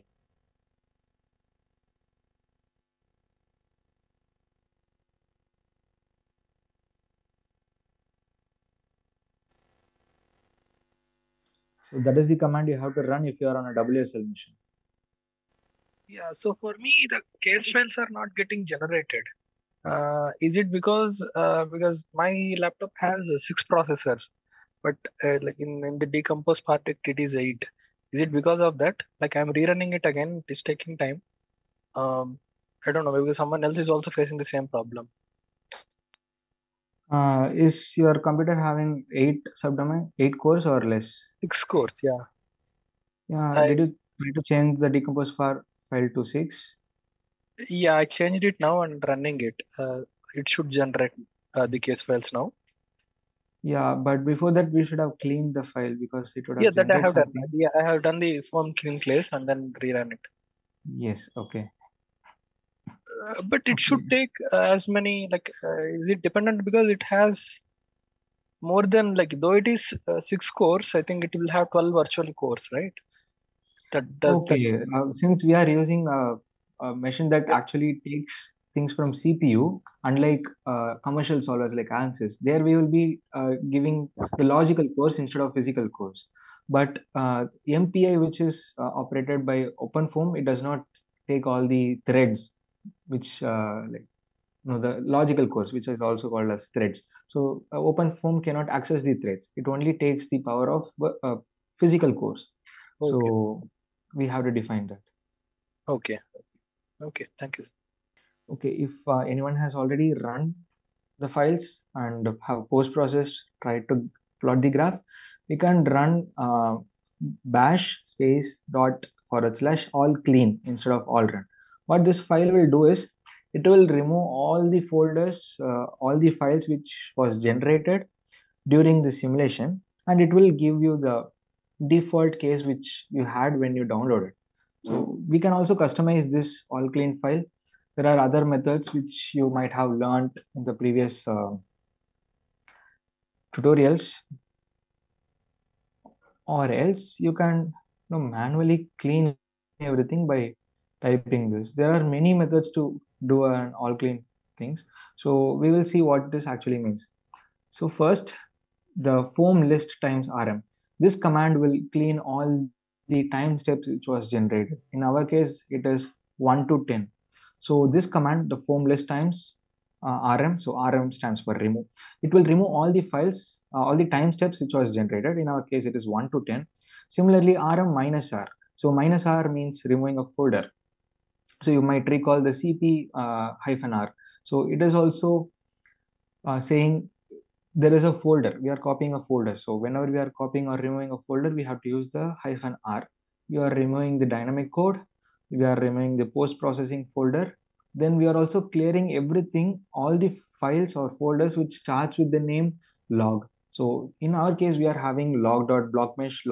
So that is the command you have to run if you are on a W S L mission. Yeah, so for me, the case files are not getting generated. Uh, is it because uh, because my laptop has uh, six processors, but uh, like in, in the decompose part it, it is eight. Is it because of that? Like I'm rerunning it again, it is taking time. Um, I don't know, because someone else is also facing the same problem. Uh, is your computer having eight subdomain, eight cores or less? Six cores, yeah. Yeah. I, Did you try to change the decompose file file to six? yeah, I changed it now and running it. Uh, it should generate uh, the case files now. Yeah, but before that we should have cleaned the file because it would have Yeah, that I generated have done. something. Yeah, I have done the form clean case and then rerun it. Yes. Okay. Uh, but it Okay. should take uh, as many, like, uh, is it dependent because it has more than, like, though it is uh, six cores, I think it will have twelve virtual cores, right? That does that. Okay. Uh, since we are using a, a machine that Yeah. actually takes things from C P U, unlike uh, commercial solvers like ANSYS, there we will be uh, giving the logical cores instead of physical cores. But uh, M P I, which is uh, operated by OpenFOAM, it does not take all the threads, which uh, like you know, the logical cores, which is also called as threads. So uh, OpenFOAM cannot access the threads. It only takes the power of uh, physical cores. Okay. So we have to define that. Okay. Okay. Thank you. Okay. If uh, anyone has already run the files and have post-processed, tried to plot the graph, we can run uh, bash space dot forward slash all clean instead of all run. What this file will do is it will remove all the folders, uh, all the files which was generated during the simulation, and it will give you the default case which you had when you downloaded. So we can also customize this all clean file. There are other methods which you might have learned in the previous uh, tutorials, or else you can you know, manually clean everything by typing this. There are many methods to do an all clean things. So we will see what this actually means. So first, the foam list times rm. This command will clean all the time steps which was generated. In our case, it is one to ten. So this command, the foam list times uh, rm, so rm stands for remove. It will remove all the files, uh, all the time steps which was generated. In our case, it is one to ten. Similarly, rm minus r. So minus r means removing a folder. So you might recall the cp uh, hyphen r. So it is also uh, saying there is a folder, we are copying a folder. So whenever we are copying or removing a folder, we have to use the hyphen r. We are removing the dynamic code, we are removing the post processing folder, then we are also clearing everything, all the files or folders which starts with the name log. So in our case, we are having log.blockmesh,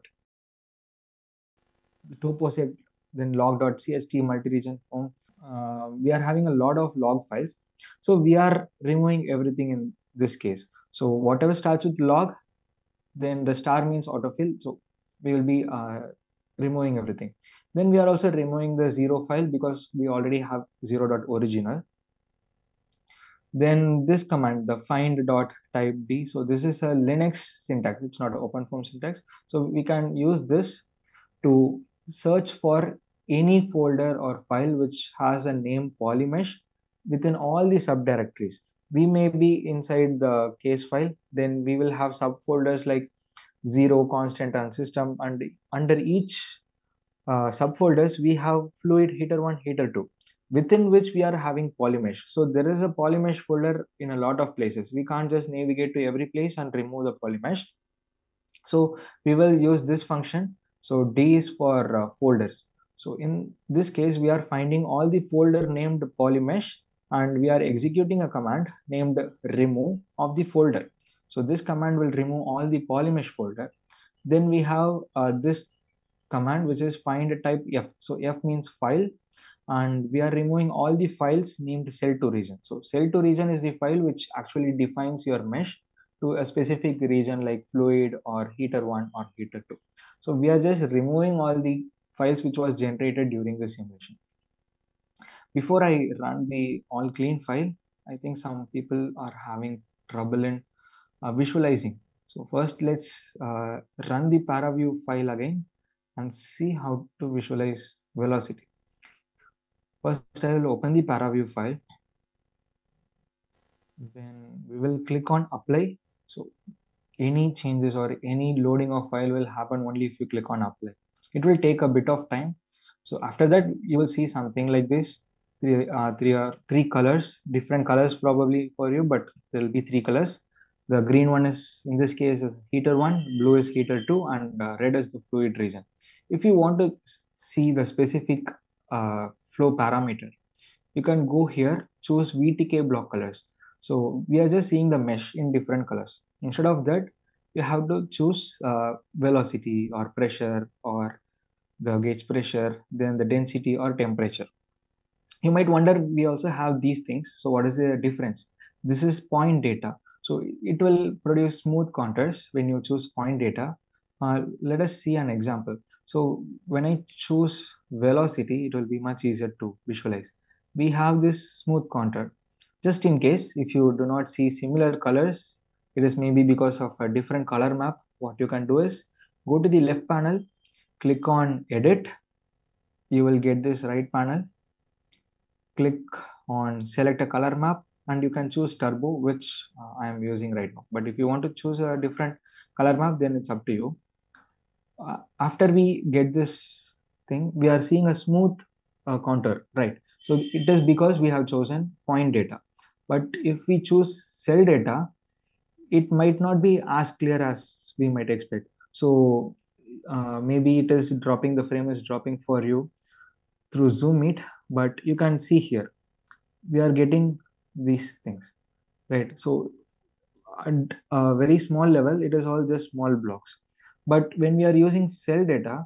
log.toposet, then log.cht multi-region form. Uh, we are having a lot of log files. So we are removing everything in this case. So whatever starts with log, then the star means autofill. So we will be uh, removing everything. Then we are also removing the zero file because we already have zero.original. Then this command, the find dot type d. So this is a Linux syntax. It's not an open form syntax. So we can use this to search for any folder or file which has a name polymesh within all the subdirectories. We may be inside the case file, then we will have subfolders like zero, constant, and system, and under each uh, subfolders we have fluid heater one, heater two, within which we are having polymesh. So there is a polymesh folder in a lot of places. We can't just navigate to every place and remove the polymesh. So we will use this function. So D is for uh, folders. So in this case, we are finding all the folder named polymesh, and we are executing a command named remove of the folder. So this command will remove all the polymesh folder. Then we have uh, this command which is find type F. So F means file, and we are removing all the files named cell to region. So cell to region is the file which actually defines your mesh to a specific region like fluid or heater one or heater two. So we are just removing all the files which was generated during the simulation. Before I run the all clean file, I think some people are having trouble in uh, visualizing. So first let's uh, run the paraview file again and see how to visualize velocity. First, I will open the paraview file. Then we will click on apply. So any changes or any loading of file will happen only if you click on apply. It will take a bit of time. So after that, you will see something like this. Three, uh, three, uh, three colors, different colors probably for you, but there will be three colors. The green one is, in this case, is heater one, blue is heater two, and uh, red is the fluid region. If you want to see the specific uh, flow parameter, you can go here, choose V T K block colors. So we are just seeing the mesh in different colors. Instead of that, you have to choose uh, velocity or pressure or the gauge pressure, then the density or temperature. You might wonder, we also have these things. So what is the difference? This is point data. So it will produce smooth contours when you choose point data. Uh, let us see an example. So when I choose velocity, it will be much easier to visualize. We have this smooth contour. Just in case, if you do not see similar colors, it is maybe because of a different color map. What you can do is go to the left panel, click on edit. You will get this right panel. Click on select a color map, and you can choose turbo, which uh, I am using right now. But if you want to choose a different color map, then it's up to you. Uh, after we get this thing, we are seeing a smooth uh, contour, right? So it is because we have chosen point data. But if we choose cell data, it might not be as clear as we might expect. So uh, maybe it is dropping, the frame is dropping for you through Zoom Meet, but you can see here we are getting these things, right? So at a very small level, it is all just small blocks. But when we are using cell data,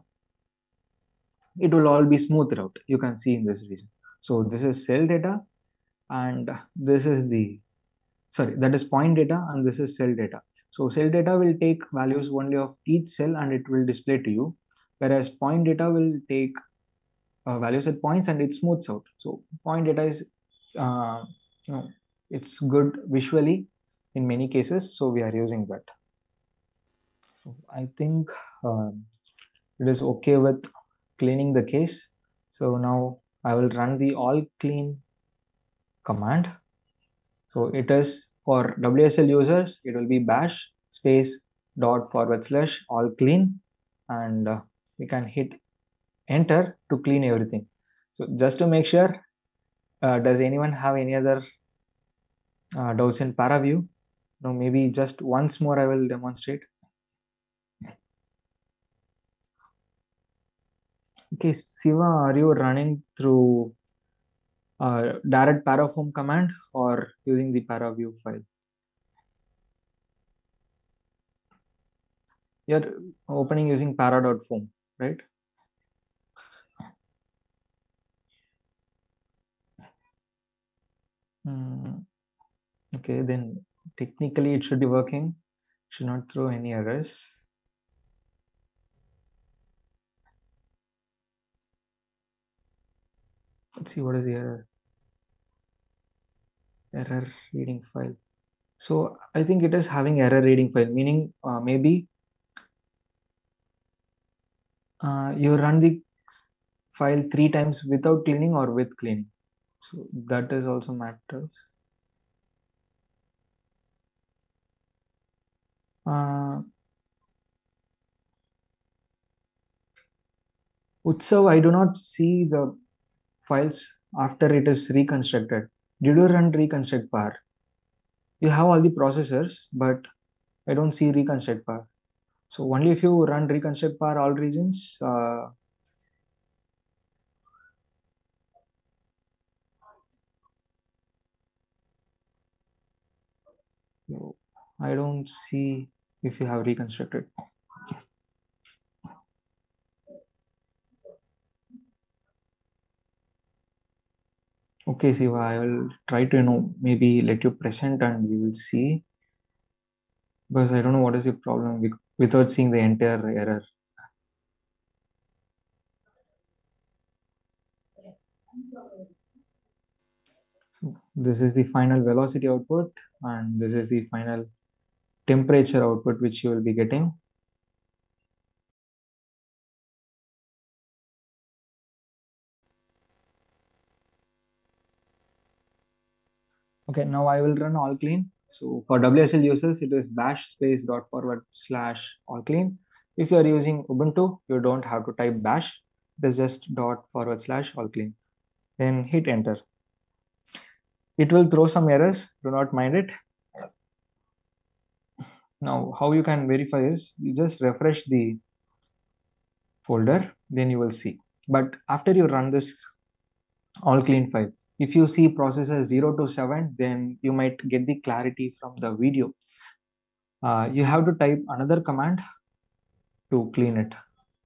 it will all be smoothed out. You can see in this region. So this is cell data, and this is the, sorry, that is point data, and this is cell data. So cell data will take values only of each cell and it will display to you, whereas point data will take uh, values at points and it smooths out. So point data is, uh, you know, it's good visually in many cases, so we are using that. So I think um, it is okay with cleaning the case. So now I will run the all clean command. So it is for W S L users, it will be bash space dot forward slash all clean, and uh, we can hit enter to clean everything. So just to make sure, uh, does anyone have any other uh, doubts in paraview? No, maybe just once more I will demonstrate. Okay, Siva, are you running through uh, direct parafoam command or using the paraview file? You're opening using para.foam, right? Mm, okay, then technically it should be working. Should not throw any errors. Let's see what is the error. error reading file. So I think it is having error reading file, meaning uh, maybe uh, you run the file three times without cleaning or with cleaning. So that is also matters. Uh, Utsav, I do not see the files after it is reconstructed. Did you run reconstruct par? You have all the processors, but I don't see reconstruct par. So only if you run reconstruct par all regions, uh, you, I don't see if you have reconstructed. Okay, Siva, I will try to, you know, maybe let you present and we will see. Because I don't know what is the problem with, without seeing the entire error. So this is the final velocity output and this is the final temperature output which you will be getting. Okay, now I will run all clean. So for W S L users, it is bash space dot forward slash all clean. If you are using Ubuntu, you don't have to type bash. It is just dot forward slash all clean. Then hit enter. It will throw some errors. Do not mind it. Now, how you can verify is you just refresh the folder, then you will see. But after you run this all clean file, if you see processor zero to seven, then you might get the clarity from the video. Uh, you have to type another command to clean it.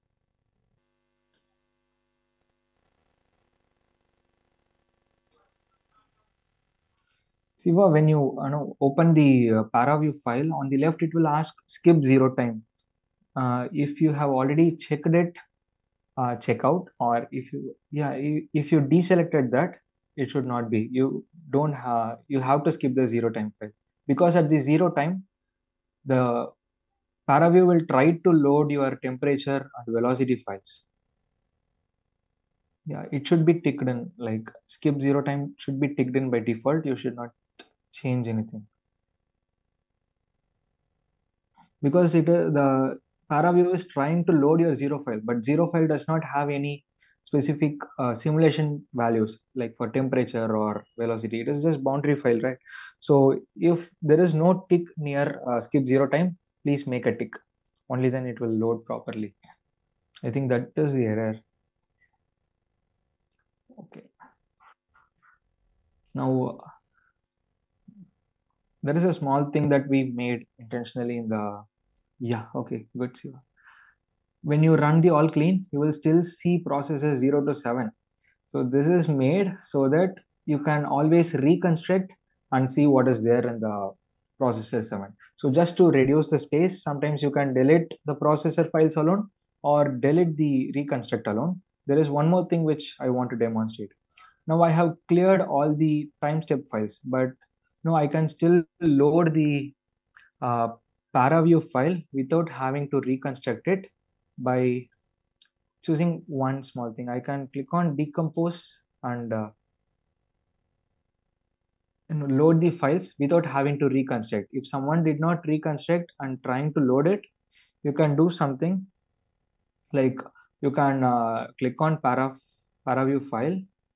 Siva, when you, you know, open the uh, paraview file, on the left it will ask skip zero time. Uh, if you have already checked it, uh, check out, or if you yeah if you deselected that, it should not be. You don't have you have to skip the zero time file, because at the zero time the paraview will try to load your temperature and velocity files. Yeah, it should be ticked in, like skip zero time should be ticked in by default. You should not change anything, because it uh, the paraview is trying to load your zero file, but zero file does not have any specific uh, simulation values like for temperature or velocity. It is just boundary file, right? So if there is no tick near uh, skip zero time, please make a tick. Only then it will load properly. I think that is the error. Okay. Now uh, there is a small thing that we made intentionally in the yeah okay good Siva. When you run the all clean, you will still see processor zero to seven. So this is made so that you can always reconstruct and see what is there in the processor seven. So just to reduce the space, sometimes you can delete the processor files alone or delete the reconstruct alone. There is one more thing which I want to demonstrate. Now I have cleared all the time step files, but no, I can still load the uh, paraview file without having to reconstruct it by choosing one small thing. I can click on decompose and, uh, and load the files without having to reconstruct. If someone did not reconstruct and trying to load it, you can do something like you can uh, click on para, paraview file,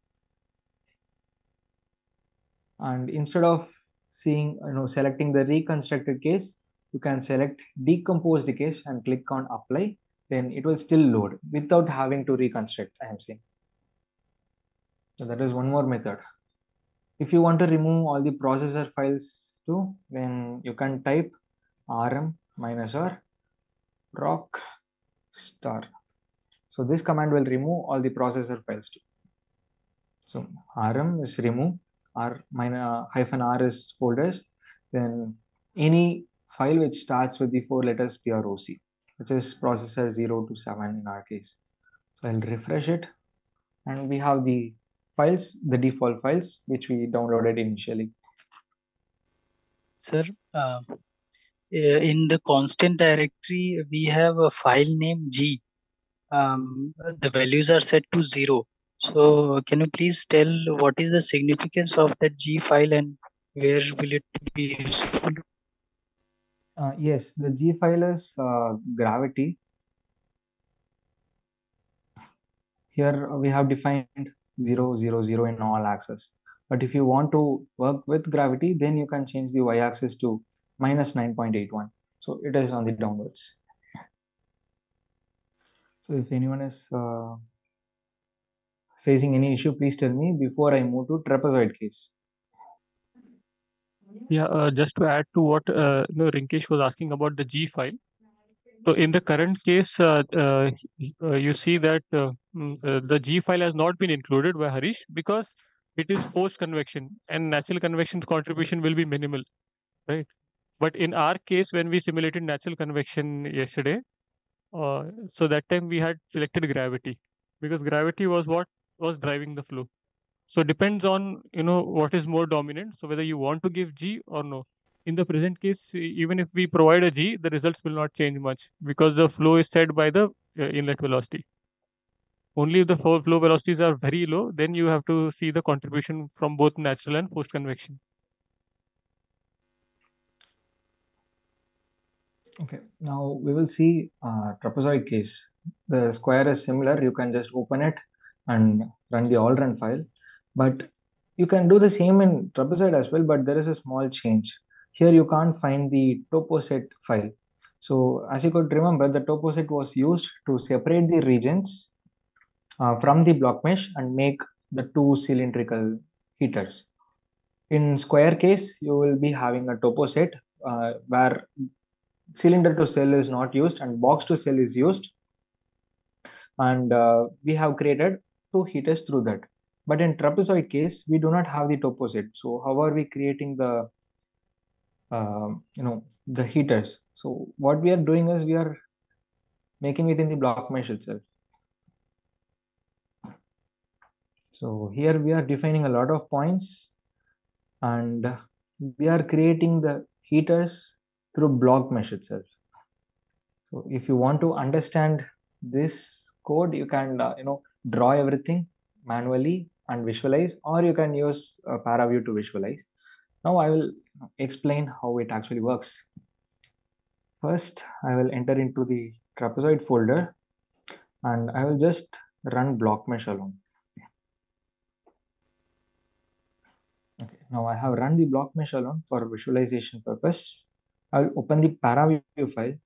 and instead of seeing, you know, selecting the reconstructed case, you can select decomposed case and click on apply. Then it will still load without having to reconstruct, I am saying. So that is one more method. If you want to remove all the processor files too, then you can type rm minus r rock star. So this command will remove all the processor files too. So rm is remove, r minus uh, hyphen r is folders, then any file which starts with the four letters proc, which is processor zero to seven in our case. So I'll refresh it, and we have the files, the default files which we downloaded initially. Sir, uh, in the constant directory, we have a file name G. Um, the values are set to zero. So can you please tell what is the significance of that G file and where will it be useful? Uh, yes, the G file is uh, gravity. Here we have defined zero, zero, zero in all axes. But if you want to work with gravity, then you can change the y-axis to minus nine point eight one. So it is on the downwards. So if anyone is uh, facing any issue, please tell me before I move to trapezoid case. Yeah, uh, just to add to what uh, you know, Rinkesh was asking about the G file. So in the current case, uh, uh, uh, you see that uh, mm, uh, the G file has not been included by Harish because it is forced convection and natural convection contribution will be minimal, right? But in our case, when we simulated natural convection yesterday, uh, so that time we had selected gravity because gravity was what was driving the flow. So depends on you know what is more dominant. So whether you want to give G or no. In the present case, e- even if we provide a G, the results will not change much because the flow is set by the uh, inlet velocity. Only if the flow, flow velocities are very low, then you have to see the contribution from both natural and forced convection. Okay, now we will see uh, trapezoid case. The square is similar. You can just open it and run the all run file. But you can do the same in trapezoid as well, but there is a small change. Here you can't find the topo set file. So as you could remember, the topo set was used to separate the regions uh, from the block mesh and make the two cylindrical heaters. In square case, you will be having a topo set uh, where cylinder to cell is not used and box to cell is used, and uh, we have created two heaters through that. But in trapezoid case, we do not have the topo set. So how are we creating the uh, you know the heaters? So what we are doing is we are making it in the block mesh itself. So here we are defining a lot of points and we are creating the heaters through block mesh itself. So if you want to understand this code, you can uh, you know draw everything manually and visualize, or you can use a paraview to visualize. Now I will explain how it actually works. First, I will enter into the trapezoid folder and I will just run block mesh alone. Okay, now I have run the block mesh alone for visualization purpose. I will open the paraview file.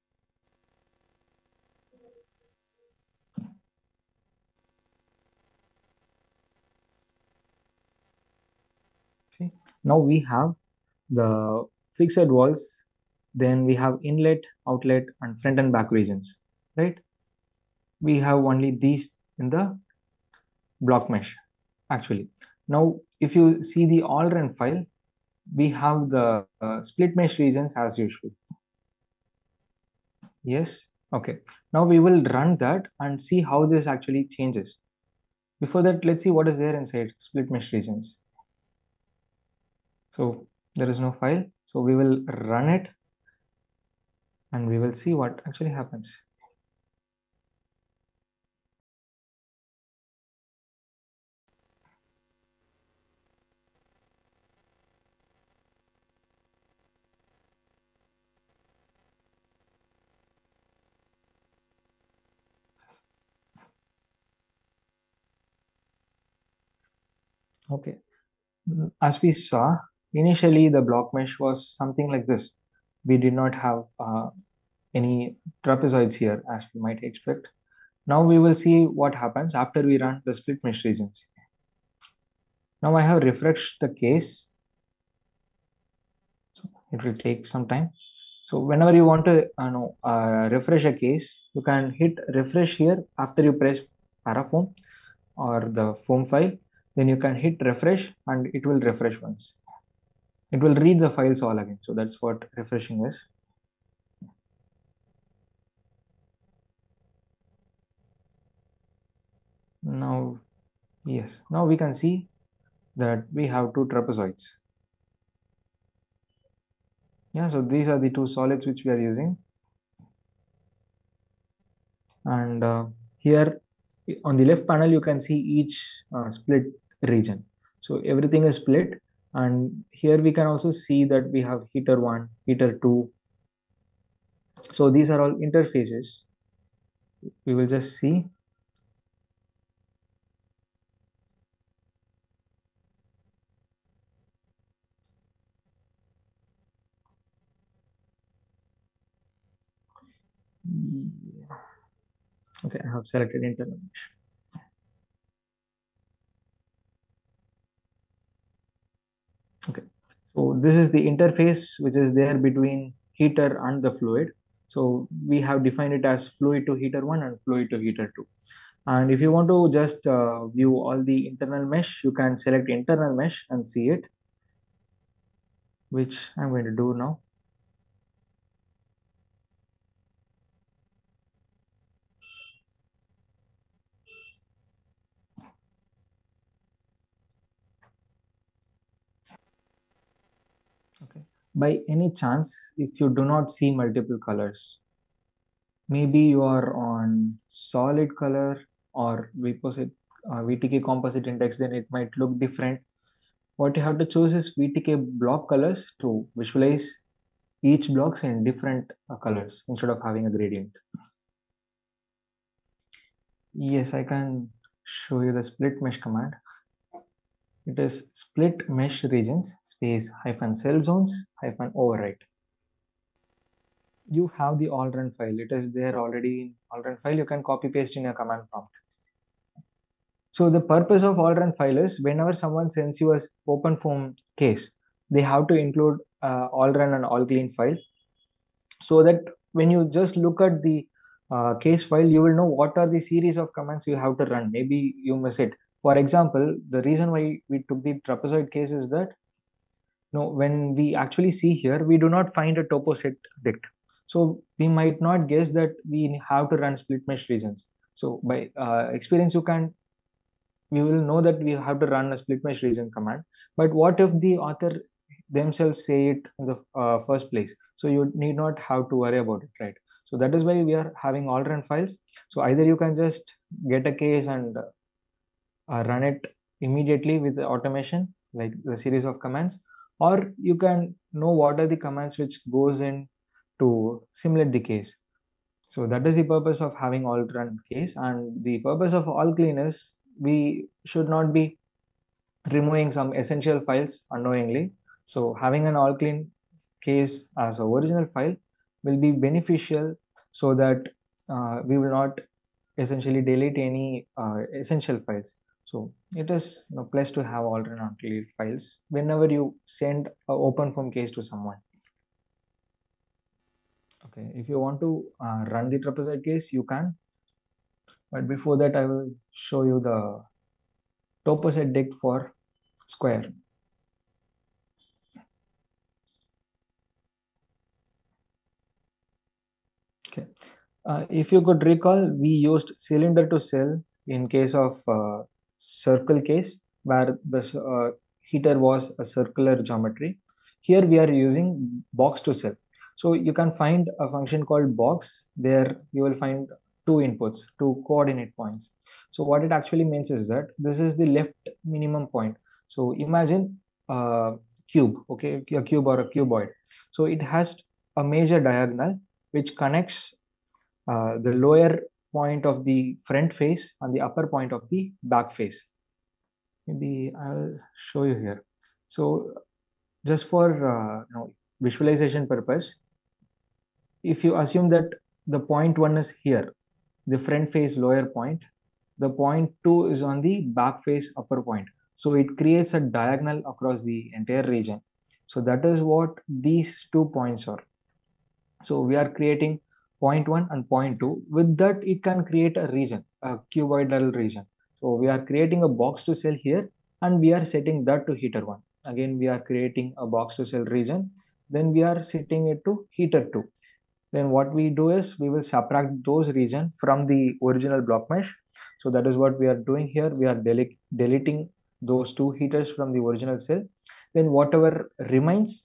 See, now we have the fixed walls, then we have inlet, outlet, and front and back regions, right? We have only these in the block mesh, actually. Now, if you see the all run file, we have the uh, split mesh regions as usual. Yes, okay. Now we will run that and see how this actually changes. Before that, let's see what is there inside split mesh regions. So there is no file. So we will run it and we will see what actually happens. Okay. As we saw, initially the block mesh was something like this. We did not have uh, any trapezoids here as we might expect. Now we will see what happens after we run the split mesh regions. Now I have refreshed the case. So it will take some time. So whenever you want to uh, know, uh, refresh a case, you can hit refresh here after you press parafoam or the foam file. Then you can hit refresh and it will refresh once. It will read the files all again. So that's what refreshing is. Now, yes, now we can see that we have two trapezoids. Yeah, so these are the two solids which we are using. And uh, here on the left panel, you can see each uh, split region. So everything is split. And here we can also see that we have heater one, heater two. So these are all interfaces. We will just see. Okay, I have selected internal mesh. Okay, so this is the interface which is there between heater and the fluid. So we have defined it as fluid to heater one and fluid to heater two. And if you want to just uh, view all the internal mesh, you can select internal mesh and see it, which I'm going to do now. Okay. By any chance, if you do not see multiple colors, maybe you are on solid color or V T K composite index, then it might look different. What you have to choose is V T K block colors to visualize each blocks in different uh, colors instead of having a gradient. Yes, I can show you the split mesh command. It is split mesh regions space hyphen cell zones hyphen overwrite. You have the all run file. It is there already in all run file. You can copy paste in a command prompt. So the purpose of all run file is whenever someone sends you a open form case, they have to include uh, all run and all clean file, so that when you just look at the uh, case file, you will know what are the series of commands you have to run. Maybe you miss it. For example, the reason why we took the trapezoid case is that no, when we actually see here, we do not find a topo set dict. So we might not guess that we have to run split mesh regions. So by uh, experience, you can we will know that we have to run a split mesh region command. But what if the author themselves say it in the uh, first place? So you need not have to worry about it, right? So that is why we are having all run files. So either you can just get a case and uh, run it immediately with the automation, like the series of commands, or you can know what are the commands which goes in to simulate the case. So that is the purpose of having all run case, and the purpose of all clean is we should not be removing some essential files unknowingly. So having an all clean case as a original file will be beneficial, so that uh, we will not essentially delete any uh, essential files. So it is a plus to have all run on clean files whenever you send an open form case to someone. Okay, if you want to uh, run the trapezoid case, you can. But before that, I will show you the topo set dict for square. Okay, uh, if you could recall, we used cylinder to cell in case of uh, circle case, where the uh, heater was a circular geometry. Here we are using box to cell. So you can find a function called box. There you will find two inputs, two coordinate points. So what it actually means is that this is the left minimum point. So imagine a cube, okay, a cube or a cuboid. So it has a major diagonal which connects uh, the lower point of the front face and the upper point of the back face. Maybe I'll show you here. So just for uh, you know, visualization purpose, if you assume that the point one is here, the front face lower point, the point two is on the back face upper point. So it creates a diagonal across the entire region. So that is what these two points are. So we are creating point one and point two. With that, it can create a region, a cuboidal region. So we are creating a box to cell here, and we are setting that to heater one. Again, we are creating a box to cell region. Then we are setting it to heater two. Then what we do is we will subtract those region from the original block mesh. So that is what we are doing here. We are del deleting those two heaters from the original cell. Then whatever remains,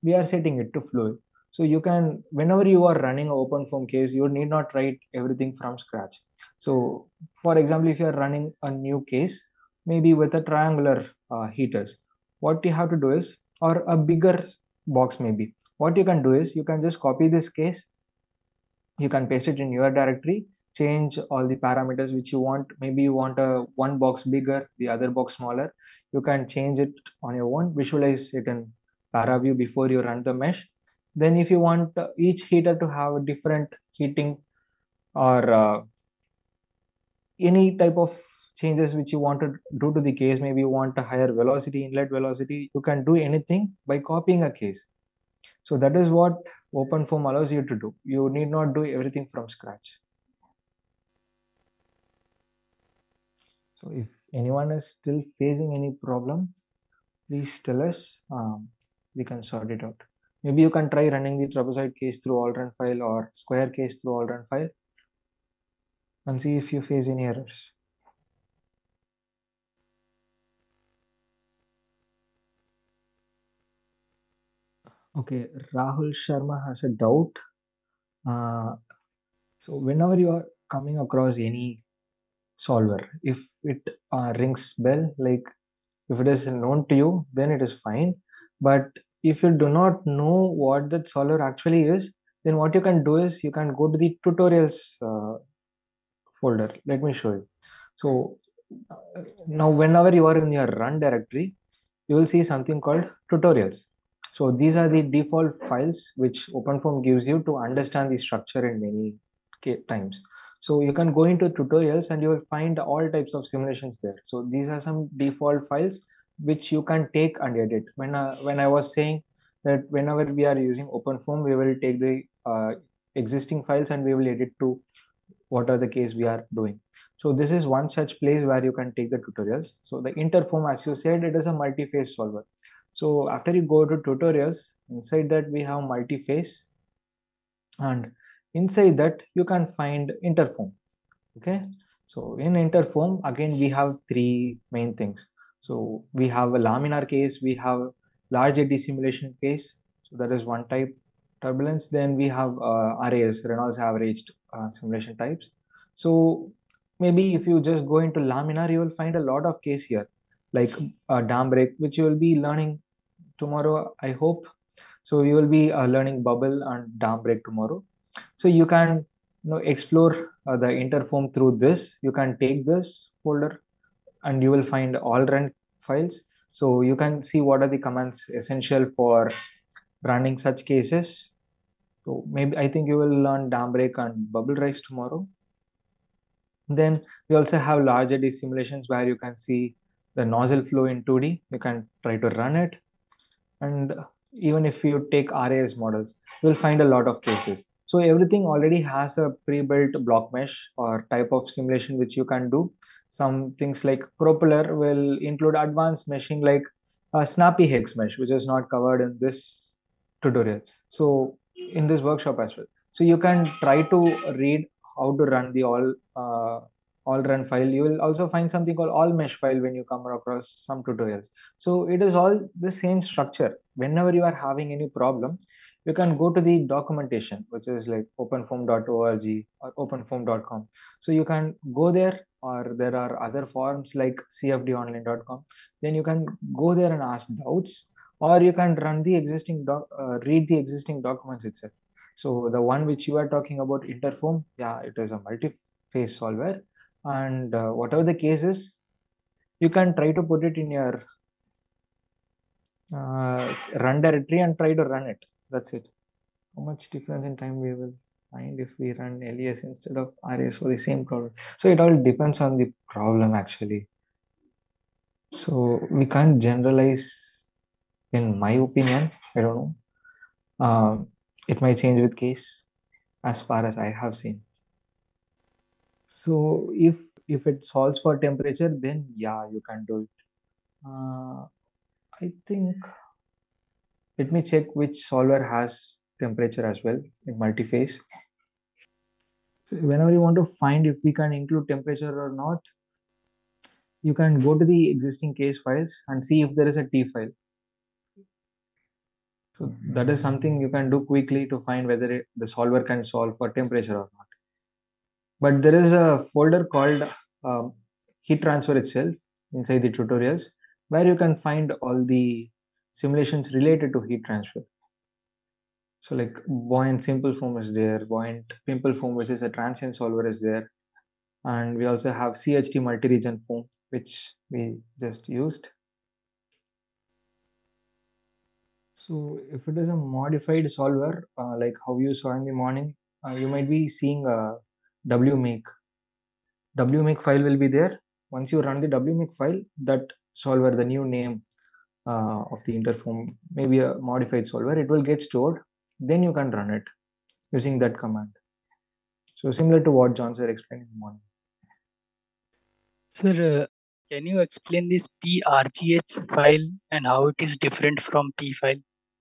we are setting it to fluid. So you can, whenever you are running an open form case, you need not write everything from scratch. So for example, if you are running a new case, maybe with a triangular uh, heaters, what you have to do is, or a bigger box maybe, what you can do is you can just copy this case, you can paste it in your directory, change all the parameters which you want. Maybe you want a one box bigger, the other box smaller. You can change it on your own, visualize it in paraview before you run the mesh. Then if you want uh, each heater to have a different heating or uh, any type of changes which you want to do to the case, maybe you want a higher velocity, inlet velocity, you can do anything by copying a case. So that is what OpenFOAM allows you to do. You need not do everything from scratch. So if anyone is still facing any problem, please tell us. Um, we can sort it out. Maybe you can try running the trapezoid case through all run file or square case through all run file and see if you face any errors. Okay, Rahul Sharma has a doubt. Uh, so whenever you are coming across any solver, if it uh, rings bell, like if it is known to you, then it is fine. But if you do not know what that solver actually is, then what you can do is you can go to the tutorials uh, folder. Let me show you. So uh, now whenever you are in your run directory, you will see something called tutorials. So these are the default files which OpenFOAM gives you to understand the structure in many times. So you can go into tutorials and you will find all types of simulations there. So these are some default files which you can take and edit. When uh, when I was saying that whenever we are using OpenFOAM, we will take the uh, existing files and we will edit to what are the case we are doing. So this is one such place where you can take the tutorials. So the interform, as you said, it is a multi-phase solver. So after you go to tutorials, inside that we have multi-phase, and inside that you can find interform. Okay, so in interform, again we have three main things. So we have a laminar case, we have large eddy simulation case, so that is one type turbulence. Then we have uh, R A S, Reynolds averaged uh, simulation types. So maybe if you just go into laminar, you will find a lot of case here, like uh, dam break, which you will be learning tomorrow, I hope. So you will be uh, learning bubble and dam break tomorrow. So you can you know explore uh, the interform through this. You can take this folder and you will find all run files. So you can see what are the commands essential for running such cases. So maybe I think you will learn dam break and bubble rise tomorrow. Then we also have large eddy simulations where you can see the nozzle flow in two D. You can try to run it. And even if you take R A S models, you will find a lot of cases. So everything already has a pre-built block mesh or type of simulation which you can do. Some things like propeller will include advanced meshing like a snappy hex mesh, which is not covered in this tutorial. So in this workshop as well. So you can try to read how to run the all uh, all run file. You will also find something called all mesh file when you come across some tutorials. So it is all the same structure. Whenever you are having any problem, you can go to the documentation, which is like openfoam dot org or openfoam dot com. So you can go there, or there are other forums like c f d online dot com. Then you can go there and ask doubts, or you can run the existing doc, uh, read the existing documents itself. So the one which you are talking about, interform, yeah, it is a multi-phase solver. And uh, whatever the case is, you can try to put it in your uh, run directory and try to run it. That's it. How much difference in time we will find if we run L E S instead of R A S for the same problem? So it all depends on the problem actually. So we can't generalize, in my opinion. I don't know. Um, it might change with case, as far as I have seen. So if if it solves for temperature, then yeah, you can do it. Uh, I think, let me check which solver has temperature as well in multi-phase. So whenever you want to find if we can include temperature or not, you can go to the existing case files and see if there is a T file. So that is something you can do quickly to find whether it, the solver can solve for temperature or not. But there is a folder called um, heat transfer itself inside the tutorials, where you can find all the simulations related to heat transfer. So like buoyant simple foam is there, buoyant pimple foam, which is a transient solver, is there. And we also have C H T multi-region foam, which we just used. So if it is a modified solver, uh, like how you saw in the morning, uh, you might be seeing a W make. W make file will be there. Once you run the W make file, that solver, the new name uh, of the interform, maybe a modified solver, it will get stored. Then you can run it using that command. So similar to what John sir explained in the morning. Sir, uh, can you explain this P R G H file and how it is different from P file?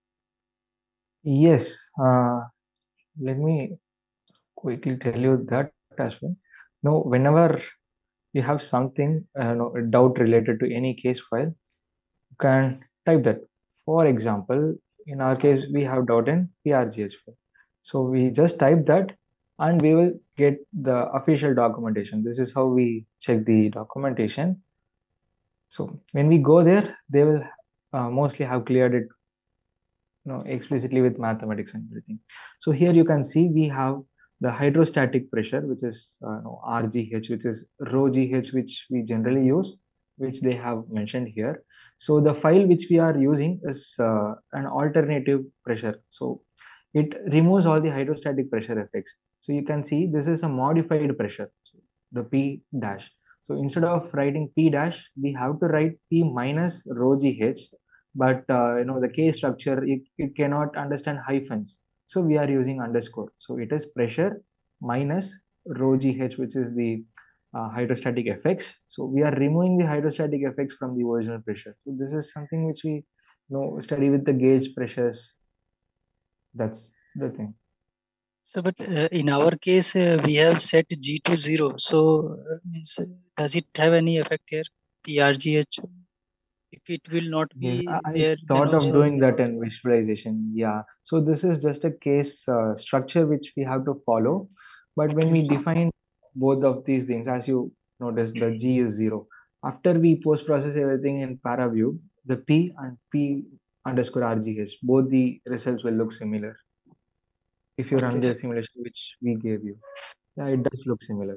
Yes, uh, let me quickly tell you that as well. Now, whenever you have something, uh, no, a doubt related to any case file, you can type that. For example, in our case, we have doubt in P R G H file. So we just type that and we will get the official documentation. This is how we check the documentation. So when we go there, they will uh, mostly have cleared it, you know, explicitly with mathematics and everything. So here you can see we have the hydrostatic pressure, which is uh, no, R G H, which is rho G H, which we generally use, which they have mentioned here. So the file which we are using is uh, an alternative pressure. So it removes all the hydrostatic pressure effects. So you can see this is a modified pressure, so the P dash. So instead of writing P dash, we have to write P minus rho G H. But uh, you know the case structure, it, it cannot understand hyphens. So we are using underscore. So it is pressure minus rho G H, which is the uh, hydrostatic effects. So we are removing the hydrostatic effects from the original pressure. So this is something which we you know study with the gauge pressures. That's the thing. So, but uh, in our case, uh, we have set G to zero. So, uh, means, uh, does it have any effect here? P R G H, if it will not Yes, be I I there, then thought of also. doing that in visualization. Yeah. So this is just a case uh, structure which we have to follow. But when Okay. we define both of these things, as you notice, the G is zero. After we post process everything in ParaView, the P and P underscore R G H, both the results will look similar. If you run Okay. the simulation which we gave you, yeah, it does look similar.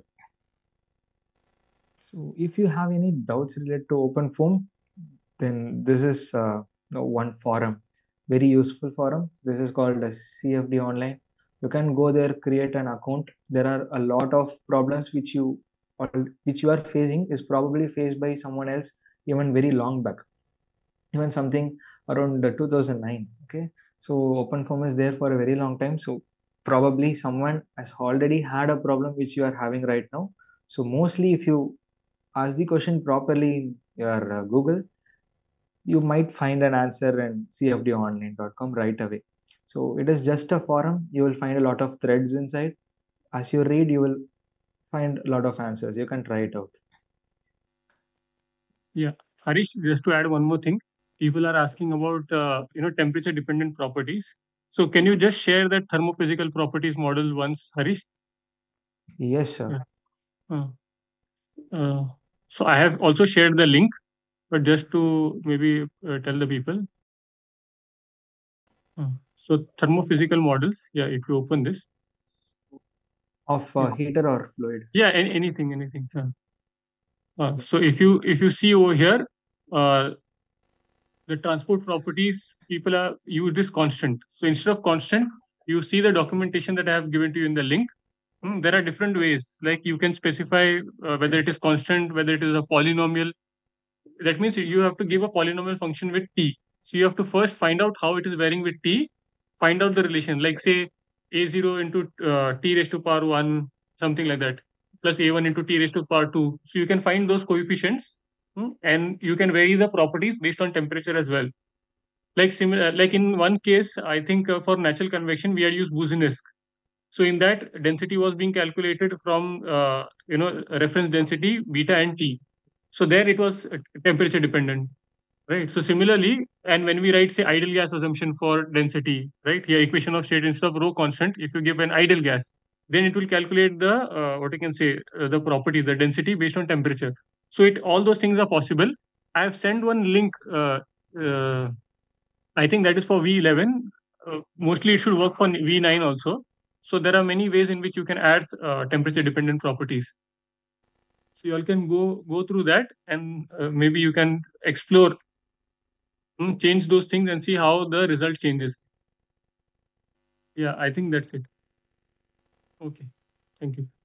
So if you have any doubts related to OpenFOAM, then this is uh, no, one forum, very useful forum. This is called a C F D Online. You can go there, create an account. There are a lot of problems which you or which you are facing is probably faced by someone else even very long back, even something around uh, two thousand nine. Okay, so OpenFOAM is there for a very long time. So probably someone has already had a problem which you are having right now. So mostly, if you ask the question properly in your uh, Google, you might find an answer in c f d online dot com right away. So it is just a forum. You will find a lot of threads inside. As you read, you will find a lot of answers. You can try it out. Yeah, Harish, just to add one more thing, people are asking about uh, you know temperature dependent properties. So can you just share that thermophysical properties model once, Harish? Yes, sir. Yeah. Uh, uh, so I have also shared the link, but just to maybe uh, tell the people. Uh, so thermophysical models. Yeah, if you open this. Of uh, Yeah. heater or fluid? Yeah, any, anything, anything. Yeah. Uh, so if you if you see over here, uh, the transport properties, people are use this constant. So instead of constant, you see the documentation that I have given to you in the link. Hmm, there are different ways. Like you can specify uh, whether it is constant, whether it is a polynomial. That means you have to give a polynomial function with t. So you have to first find out how it is varying with t, find out the relation. Like say a zero into uh, t raised to power one, something like that, plus a one into t raised to power two. So you can find those coefficients, hmm, and you can vary the properties based on temperature as well. Like similar, like in one case, I think uh, for natural convection we had used Boussinesq. So in that, density was being calculated from uh, you know reference density beta and t. So there it was uh, temperature dependent. right? So similarly, and when we write say ideal gas assumption for density, right? Here equation of state instead of rho constant, if you give an ideal gas, then it will calculate the uh, what you can say uh, the property, the density based on temperature. So it all those things are possible. I have sent one link. Uh, uh, I think that is for V eleven. Uh, mostly it should work for V nine also. So there are many ways in which you can add uh, temperature dependent properties. So you all can go go through that, and uh, maybe you can explore, mm, change those things and see how the result changes. Yeah, I think that's it. Okay, thank you.